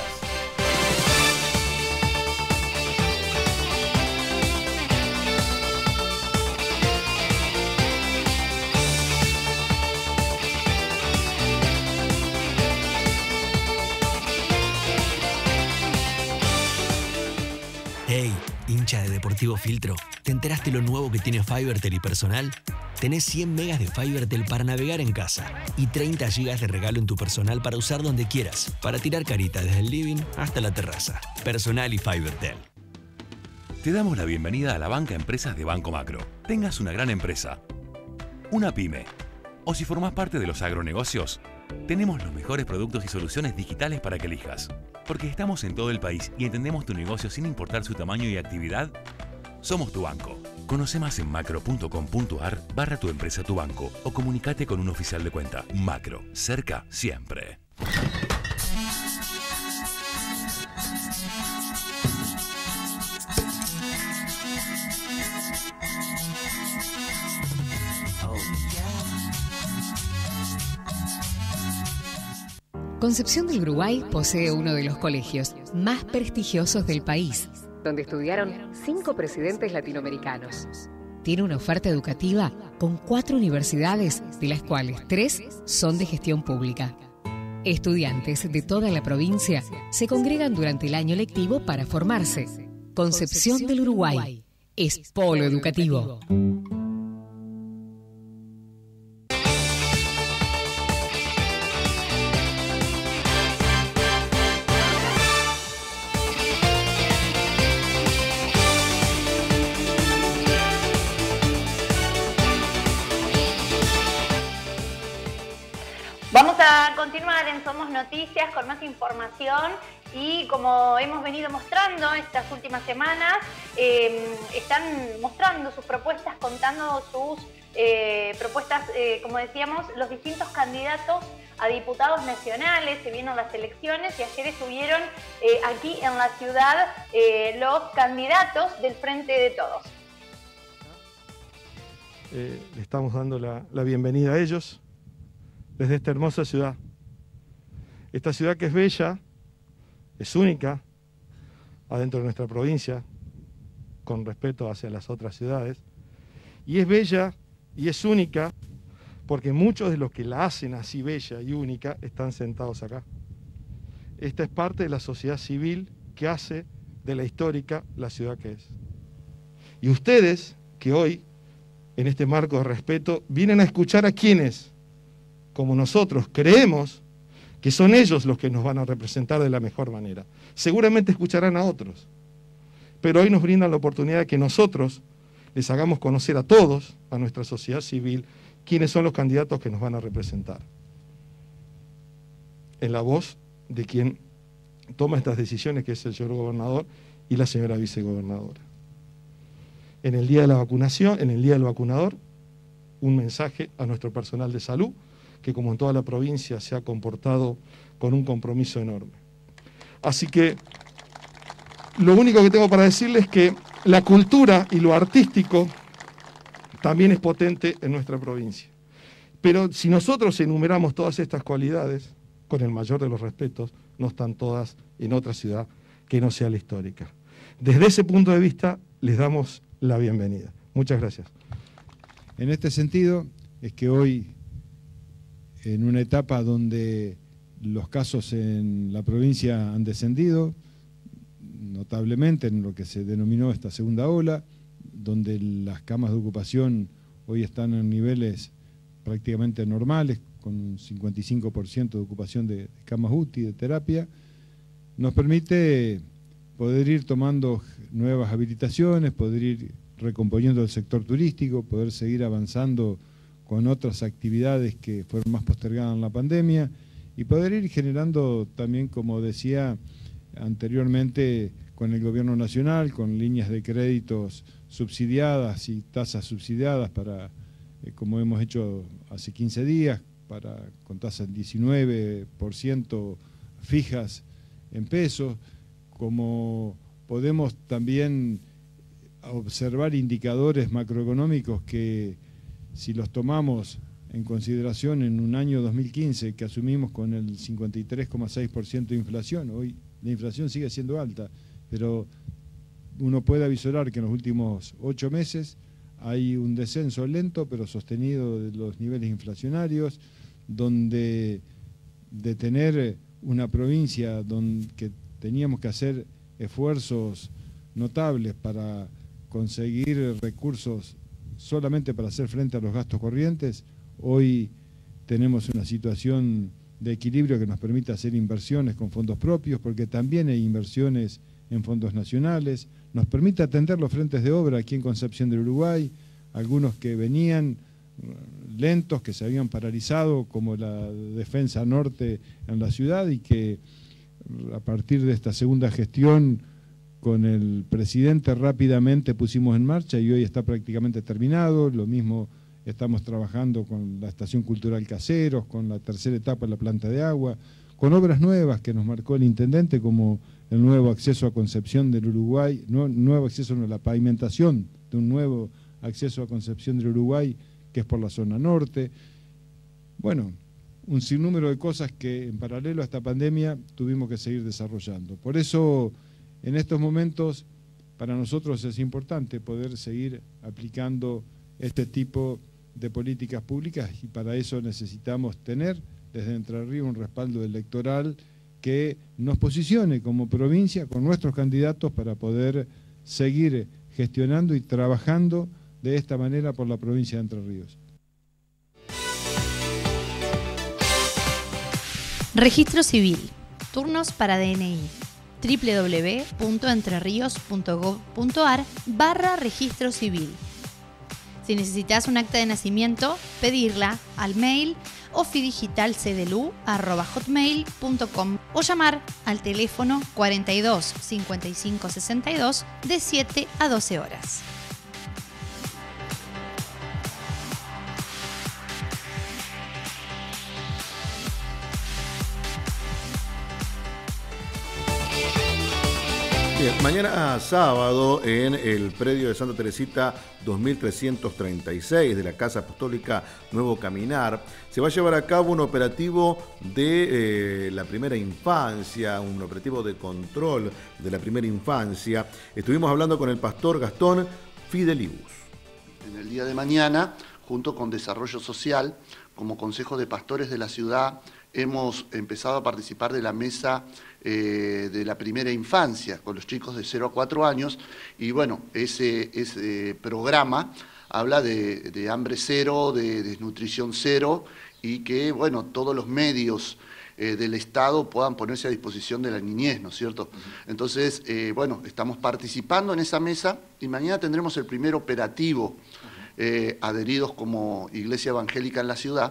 Speaker 11: Hey, hincha de Deportivo Filtro, ¿te enteraste lo nuevo que tiene Fibertel y Personal? Tenés 100 megas de Fibertel para navegar en casa y 30 gigas de regalo en tu Personal para usar donde quieras, para tirar carita desde el living hasta la terraza. Personal y Fibertel.
Speaker 12: Te damos la bienvenida a la banca Empresas de Banco Macro. Tengas una gran empresa, una pyme, o si formás parte de los agronegocios, tenemos los mejores productos y soluciones digitales para que elijas. Porque estamos en todo el país y entendemos tu negocio sin importar su tamaño y actividad. Somos tu banco. Conoce más en macro.com.ar/tu empresa tu banco o comunícate con un oficial de cuenta. Macro, cerca siempre.
Speaker 13: Concepción del Uruguay posee uno de los colegios más prestigiosos del país, donde estudiaron 5 presidentes latinoamericanos. Tiene una oferta educativa con 4 universidades, de las cuales 3 son de gestión pública. Estudiantes de toda la provincia se congregan durante el año lectivo para formarse. Concepción del Uruguay es polo educativo.
Speaker 2: a continuar en Somos Noticias con más información y como hemos venido mostrando estas últimas semanas, están mostrando sus propuestas, contando sus propuestas, como decíamos, los distintos candidatos a diputados nacionales. Se vienen las elecciones y ayer estuvieron aquí en la ciudad los candidatos del Frente de Todos.
Speaker 14: Le estamos dando la bienvenida a ellos desde esta hermosa ciudad. Esta ciudad que es bella, es única, adentro de nuestra provincia, con respeto hacia las otras ciudades, y es bella y es única porque muchos de los que la hacen así bella y única están sentados acá. Esta es parte de la sociedad civil que hace de la histórica la ciudad que es. Y ustedes, que hoy, en este marco de respeto, vienen a escuchar a quienes, como nosotros, creemos que son ellos los que nos van a representar de la mejor manera. Seguramente escucharán a otros, pero hoy nos brindan la oportunidad de que nosotros les hagamos conocer a todos, a nuestra sociedad civil, quiénes son los candidatos que nos van a representar. En la voz de quien toma estas decisiones, que es el señor gobernador y la señora vicegobernadora. En el día de la vacunación, en el día del vacunador, un mensaje a nuestro personal de salud, que como en toda la provincia se ha comportado con un compromiso enorme. Así que lo único que tengo para decirles es que la cultura y lo artístico también es potente en nuestra provincia. Pero si nosotros enumeramos todas estas cualidades, con el mayor de los respetos, no están todas en otra ciudad que no sea la histórica. Desde ese punto de vista, les damos la bienvenida. Muchas gracias.
Speaker 15: En este sentido, es que hoy, en una etapa donde los casos en la provincia han descendido, notablemente en lo que se denominó esta segunda ola, donde las camas de ocupación hoy están en niveles prácticamente normales, con un 55% de ocupación de camas UTI, de terapia, nos permite poder ir tomando nuevas habilitaciones, poder ir recomponiendo el sector turístico, poder seguir avanzando con otras actividades que fueron más postergadas en la pandemia y poder ir generando también, como decía anteriormente, con el gobierno nacional, con líneas de créditos subsidiadas y tasas subsidiadas para, como hemos hecho hace 15 días, con tasas 19% fijas en pesos, como podemos también observar indicadores macroeconómicos que, si los tomamos en consideración en un año 2015 que asumimos con el 53,6% de inflación, hoy la inflación sigue siendo alta, pero uno puede avisorar que en los últimos 8 meses hay un descenso lento pero sostenido de los niveles inflacionarios, donde de tener una provincia que teníamos que hacer esfuerzos notables para conseguir recursos solamente para hacer frente a los gastos corrientes, hoy tenemos una situación de equilibrio que nos permite hacer inversiones con fondos propios, porque también hay inversiones en fondos nacionales, nos permite atender los frentes de obra aquí en Concepción del Uruguay, algunos que venían lentos, que se habían paralizado, como la defensa norte en la ciudad, y que a partir de esta segunda gestión con el presidente rápidamente pusimos en marcha y hoy está prácticamente terminado. Lo mismo estamos trabajando con la Estación Cultural Caseros, con la tercera etapa de la planta de agua, con obras nuevas que nos marcó el intendente, como el nuevo acceso a Concepción del Uruguay, la pavimentación de un nuevo acceso a Concepción del Uruguay, que es por la zona norte. Bueno, un sinnúmero de cosas que en paralelo a esta pandemia tuvimos que seguir desarrollando. Por eso, en estos momentos, para nosotros es importante poder seguir aplicando este tipo de políticas públicas, y para eso necesitamos tener desde Entre Ríos un respaldo electoral que nos posicione como provincia con nuestros candidatos para poder seguir gestionando y trabajando de esta manera por la provincia de Entre Ríos.
Speaker 8: Registro Civil. Turnos para DNI. www.entrerios.gov.ar/registro civil. Si necesitas un acta de nacimiento, pedirla al mail o fidigitalcdlu@hotmail.com o llamar al teléfono 42 55 62 de 7 a 12 horas.
Speaker 1: Bien, mañana sábado en el predio de Santa Teresita 2336 de la Casa Apostólica Nuevo Caminar se va a llevar a cabo un operativo de la primera infancia, un operativo de control de la primera infancia. Estuvimos hablando con el pastor Gastón Fidelibus.
Speaker 16: En el día de mañana, junto con Desarrollo Social, como Consejo de Pastores de la ciudad, hemos empezado a participar de la mesa de la primera infancia con los chicos de 0 a 4 años y bueno, ese programa habla de hambre cero, de desnutrición cero y que bueno, todos los medios del Estado puedan ponerse a disposición de la niñez, ¿no es cierto? Entonces, bueno, estamos participando en esa mesa y mañana tendremos el primer operativo adheridos como Iglesia Evangélica en la ciudad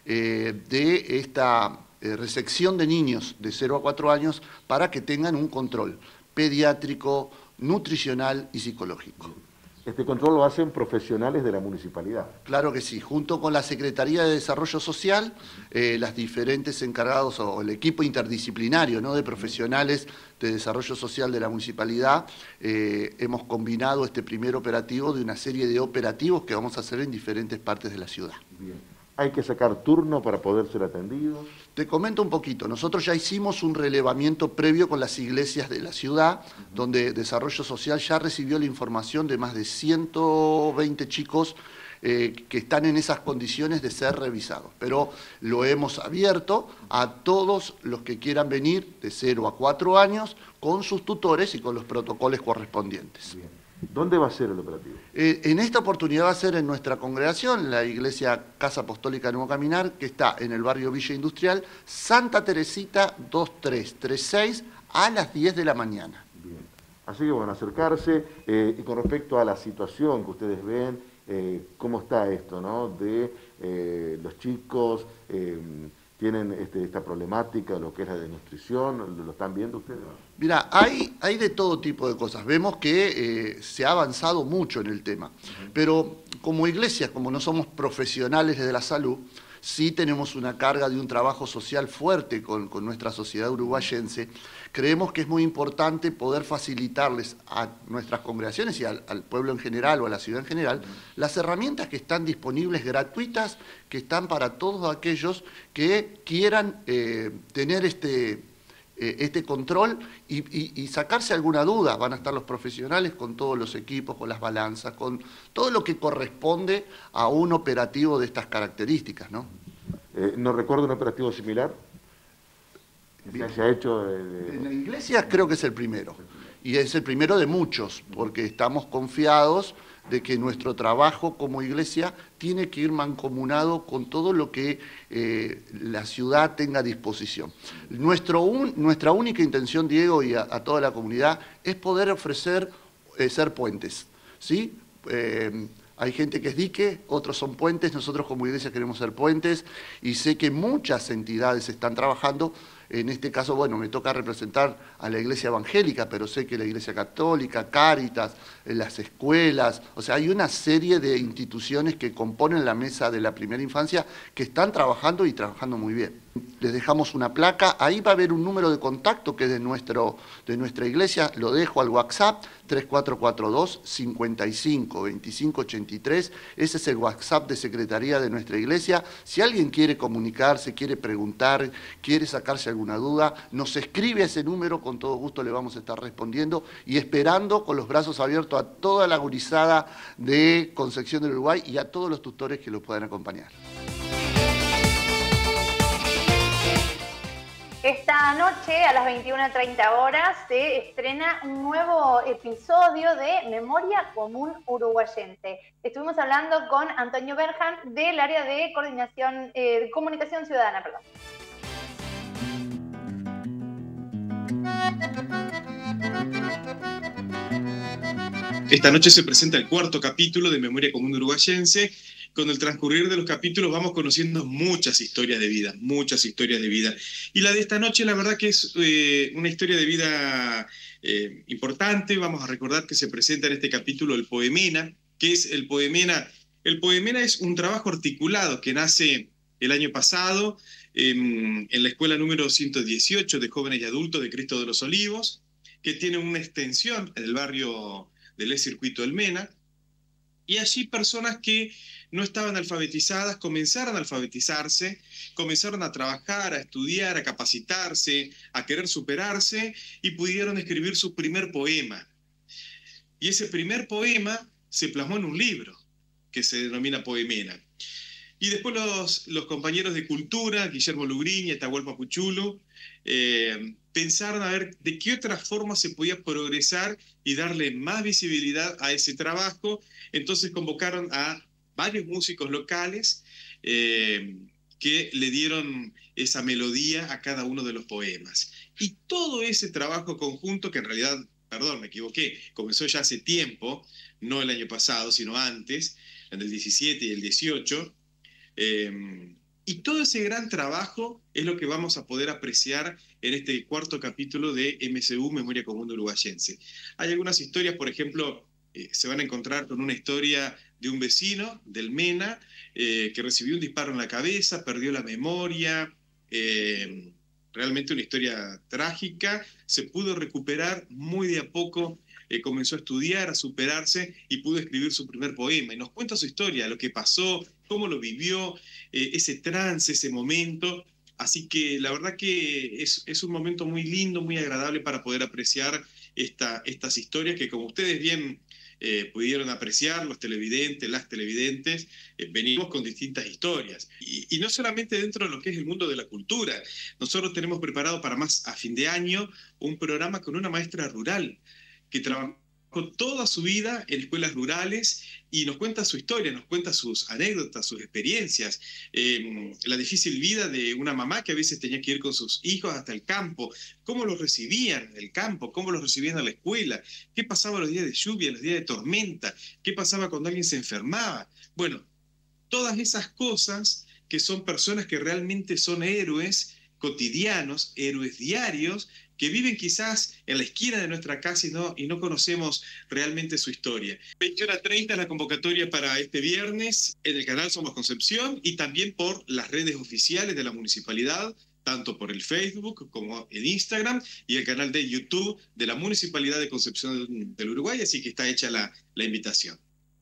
Speaker 16: de esta recepción de niños de 0 a 4 años para que tengan un control pediátrico, nutricional y psicológico.
Speaker 1: Este control lo hacen profesionales de la municipalidad.
Speaker 16: Claro que sí, junto con la Secretaría de Desarrollo Social, las diferentes encargados o el equipo interdisciplinario, ¿no?, de profesionales de desarrollo social de la municipalidad, hemos combinado este primer operativo de una serie de operativos que vamos a hacer en diferentes partes de la ciudad.
Speaker 1: Bien. ¿Hay que sacar turno para poder ser atendidos?
Speaker 16: Te comento un poquito. Nosotros ya hicimos un relevamiento previo con las iglesias de la ciudad, donde Desarrollo Social ya recibió la información de más de 120 chicos que están en esas condiciones de ser revisados. Pero lo hemos abierto a todos los que quieran venir de 0 a 4 años con sus tutores y con los protocolos correspondientes.
Speaker 1: Bien. ¿Dónde va a ser el operativo?
Speaker 16: En esta oportunidad va a ser en nuestra congregación, la Iglesia Casa Apostólica Nuevo Caminar, que está en el barrio Villa Industrial, Santa Teresita 2336, a las 10 de la mañana.
Speaker 1: Bien. Así que van a acercarse. Y con respecto a la situación que ustedes ven, ¿cómo está esto, no? De los chicos tienen esta problemática de lo que es la desnutrición, ¿lo están viendo ustedes?
Speaker 16: Mira, hay de todo tipo de cosas. Vemos que se ha avanzado mucho en el tema, pero como iglesia, como no somos profesionales de la salud, sí tenemos una carga de un trabajo social fuerte con nuestra sociedad uruguayense. Creemos que es muy importante poder facilitarles a nuestras congregaciones y al pueblo en general o a la ciudad en general las herramientas que están disponibles gratuitas, que están para todos aquellos que quieran tener este control y sacarse alguna duda. Van a estar los profesionales con todos los equipos, con las balanzas, con todo lo que corresponde a un operativo de estas características, ¿no?
Speaker 1: ¿No recuerdo un operativo similar? ¿Se ha hecho
Speaker 16: En la iglesia creo que es el primero, y es el primero de muchos, porque estamos confiados de que nuestro trabajo como iglesia tiene que ir mancomunado con todo lo que la ciudad tenga a disposición. Nuestra única intención, Diego, y a toda la comunidad, es poder ofrecer, ser puentes, ¿sí? Hay gente que es dique, otros son puentes, nosotros como iglesia queremos ser puentes, y sé que muchas entidades están trabajando. En este caso, bueno, me toca representar a la Iglesia Evangélica, pero sé que la Iglesia Católica, Cáritas, las escuelas, o sea, hay una serie de instituciones que componen la mesa de la primera infancia que están trabajando y trabajando muy bien. Les dejamos una placa, ahí va a haber un número de contacto que es de nuestra iglesia, lo dejo al WhatsApp, 3442 55 25 83, ese es el WhatsApp de Secretaría de nuestra iglesia. Si alguien quiere comunicarse, quiere preguntar, quiere sacarse alguna duda, nos escribe a ese número, con todo gusto le vamos a estar respondiendo y esperando con los brazos abiertos a toda la gurizada de Concepción del Uruguay y a todos los tutores que lo puedan acompañar.
Speaker 2: Esta noche a las 21:30 horas se estrena un nuevo episodio de Memoria Común Uruguayense. Estuvimos hablando con Antonio Berjan del área de comunicación ciudadana, perdón.
Speaker 17: Esta noche se presenta el 4º capítulo de Memoria Común Uruguayense con el transcurrir de los capítulos vamos conociendo muchas historias de vida, muchas historias de vida. Y la de esta noche, la verdad que es una historia de vida importante. Vamos a recordar que se presenta en este capítulo el Poemena. ¿Qué es el Poemena? El Poemena es un trabajo articulado que nace el año pasado en la escuela número 118 de jóvenes y adultos de Cristo de los Olivos, que tiene una extensión en el barrio del Circuito del Mena. Y allí personas que no estaban alfabetizadas comenzaron a alfabetizarse, comenzaron a trabajar, a estudiar, a capacitarse, a querer superarse y pudieron escribir su primer poema. Y ese primer poema se plasmó en un libro que se denomina Poemena. Y después los compañeros de cultura, Guillermo Lugrini y Atahualpa Puchulu, pensaron a ver de qué otra forma se podía progresar y darle más visibilidad a ese trabajo. Entonces convocaron a varios músicos locales que le dieron esa melodía a cada uno de los poemas. Y todo ese trabajo conjunto, que en realidad, perdón, me equivoqué, comenzó ya hace tiempo, no el año pasado, sino antes, en el 17 y el 18, y todo ese gran trabajo es lo que vamos a poder apreciar en este cuarto capítulo de MCU, Memoria Común de Uruguayense. Hay algunas historias, por ejemplo, se van a encontrar con una historia de un vecino del Mena que recibió un disparo en la cabeza, perdió la memoria, realmente una historia trágica, se pudo recuperar muy de a poco, comenzó a estudiar, a superarse y pudo escribir su primer poema. Y nos cuenta su historia, lo que pasó, cómo lo vivió, ese trance, ese momento. Así que la verdad que es un momento muy lindo, muy agradable para poder apreciar estas historias que, como ustedes bien pudieron apreciar, los televidentes, las televidentes, venimos con distintas historias. Y no solamente dentro de lo que es el mundo de la cultura. Nosotros tenemos preparado para más a fin de año un programa con una maestra rural que trabajó toda su vida en escuelas rurales y nos cuenta su historia, nos cuenta sus anécdotas, sus experiencias, la difícil vida de una mamá que a veces tenía que ir con sus hijos hasta el campo, cómo los recibían en el campo, cómo los recibían a la escuela, qué pasaba los días de lluvia, los días de tormenta, qué pasaba cuando alguien se enfermaba. Bueno, todas esas cosas que son personas que realmente son héroes cotidianos, héroes diarios, que viven quizás en la esquina de nuestra casa y no conocemos realmente su historia. 21:30 es la convocatoria para este viernes en el canal Somos Concepción y también por las redes oficiales de la municipalidad, tanto por el Facebook como el Instagram y el canal de YouTube de la Municipalidad de Concepción del Uruguay, así que está hecha la invitación.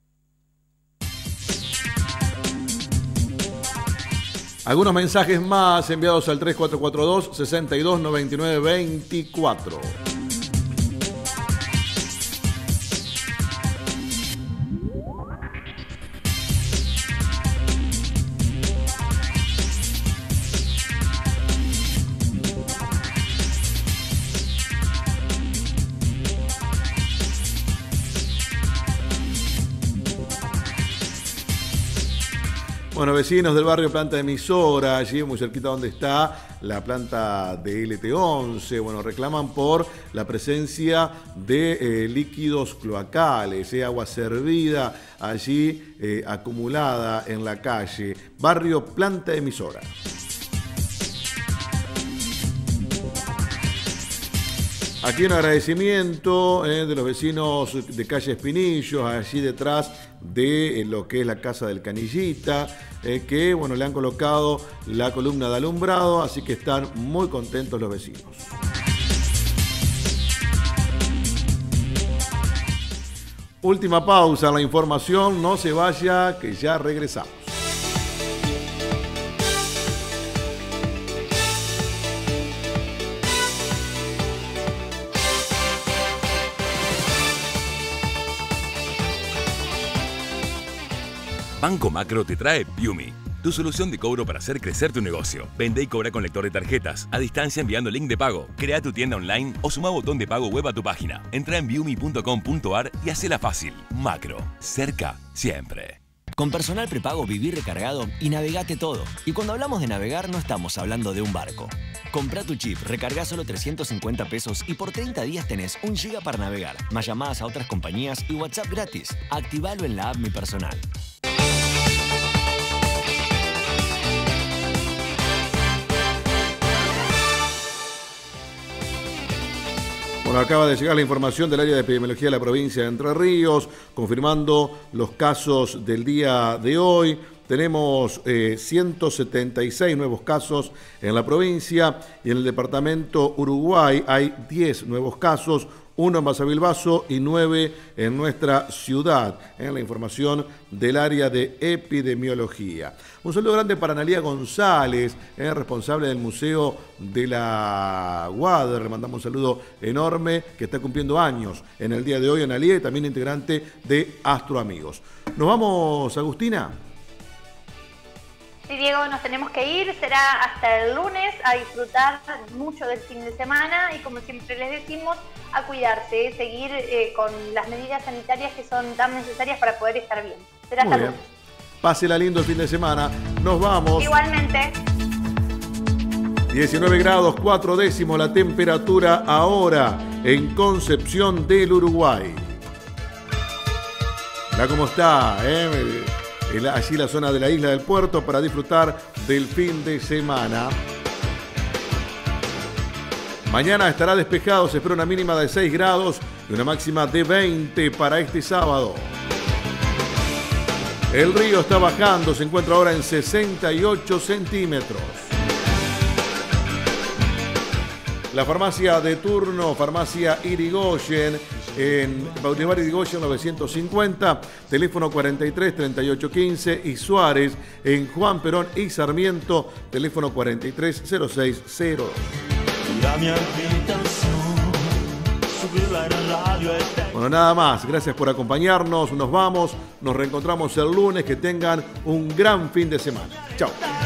Speaker 1: Algunos mensajes más enviados al 3442-629924. Bueno, vecinos del barrio Planta Emisora, allí muy cerquita donde está la planta de LT11, bueno, reclaman por la presencia de líquidos cloacales, agua servida allí acumulada en la calle, barrio Planta Emisora. Aquí un agradecimiento de los vecinos de calle Espinillos, allí detrás de lo que es la casa del Canillita, que bueno, le han colocado la columna de alumbrado, así que están muy contentos los vecinos. Última pausa en la información, no se vaya, que ya regresamos.
Speaker 12: Banco Macro te trae Viumi, tu solución de cobro para hacer crecer tu negocio. Vende y cobra con lector de tarjetas, a distancia enviando link de pago. Crea tu tienda online o suma botón de pago web a tu página. Entra en viumi.com.ar y hacela fácil. Macro, cerca siempre.
Speaker 11: Con Personal Prepago viví recargado y navegate todo. Y cuando hablamos de navegar no estamos hablando de un barco. Comprá tu chip, recargá solo 350 pesos y por 30 días tenés 1 giga para navegar, más llamadas a otras compañías y WhatsApp gratis. Activalo en la app Mi Personal.
Speaker 1: Bueno, acaba de llegar la información del área de epidemiología de la provincia de Entre Ríos, confirmando los casos del día de hoy. Tenemos 176 nuevos casos en la provincia y en el departamento Uruguay hay 10 nuevos casos, 1 en Basavilbaso y 9 en nuestra ciudad, en la información del área de epidemiología. Un saludo grande para Analía González, responsable del Museo de la Guadra. Le mandamos un saludo enorme, que está cumpliendo años en el día de hoy, Analía, y también integrante de Astro Amigos. ¿Nos vamos, Agustina?
Speaker 2: Sí, Diego, nos tenemos que ir, será hasta el lunes, a disfrutar mucho del fin de semana y, como siempre les decimos, a cuidarse, seguir con las medidas sanitarias que son tan necesarias para poder estar bien. Será hasta el lunes.
Speaker 1: Pásela lindo el fin de semana. Nos vamos.
Speaker 2: Igualmente.
Speaker 1: 19 grados 4 décimos la temperatura ahora en Concepción del Uruguay. Mirá cómo está, allí la zona de la isla del Puerto para disfrutar del fin de semana. Mañana estará despejado, se espera una mínima de 6 grados y una máxima de 20 para este sábado. El río está bajando, se encuentra ahora en 68 centímetros. La farmacia de turno, farmacia Irigoyen, en Boulevard Irigoyen 950, teléfono 43 38 15, y Suárez en Juan Perón y Sarmiento, teléfono 43 0602. Bueno, nada más, gracias por acompañarnos, nos vamos, nos reencontramos el lunes, que tengan un gran fin de semana. Chao.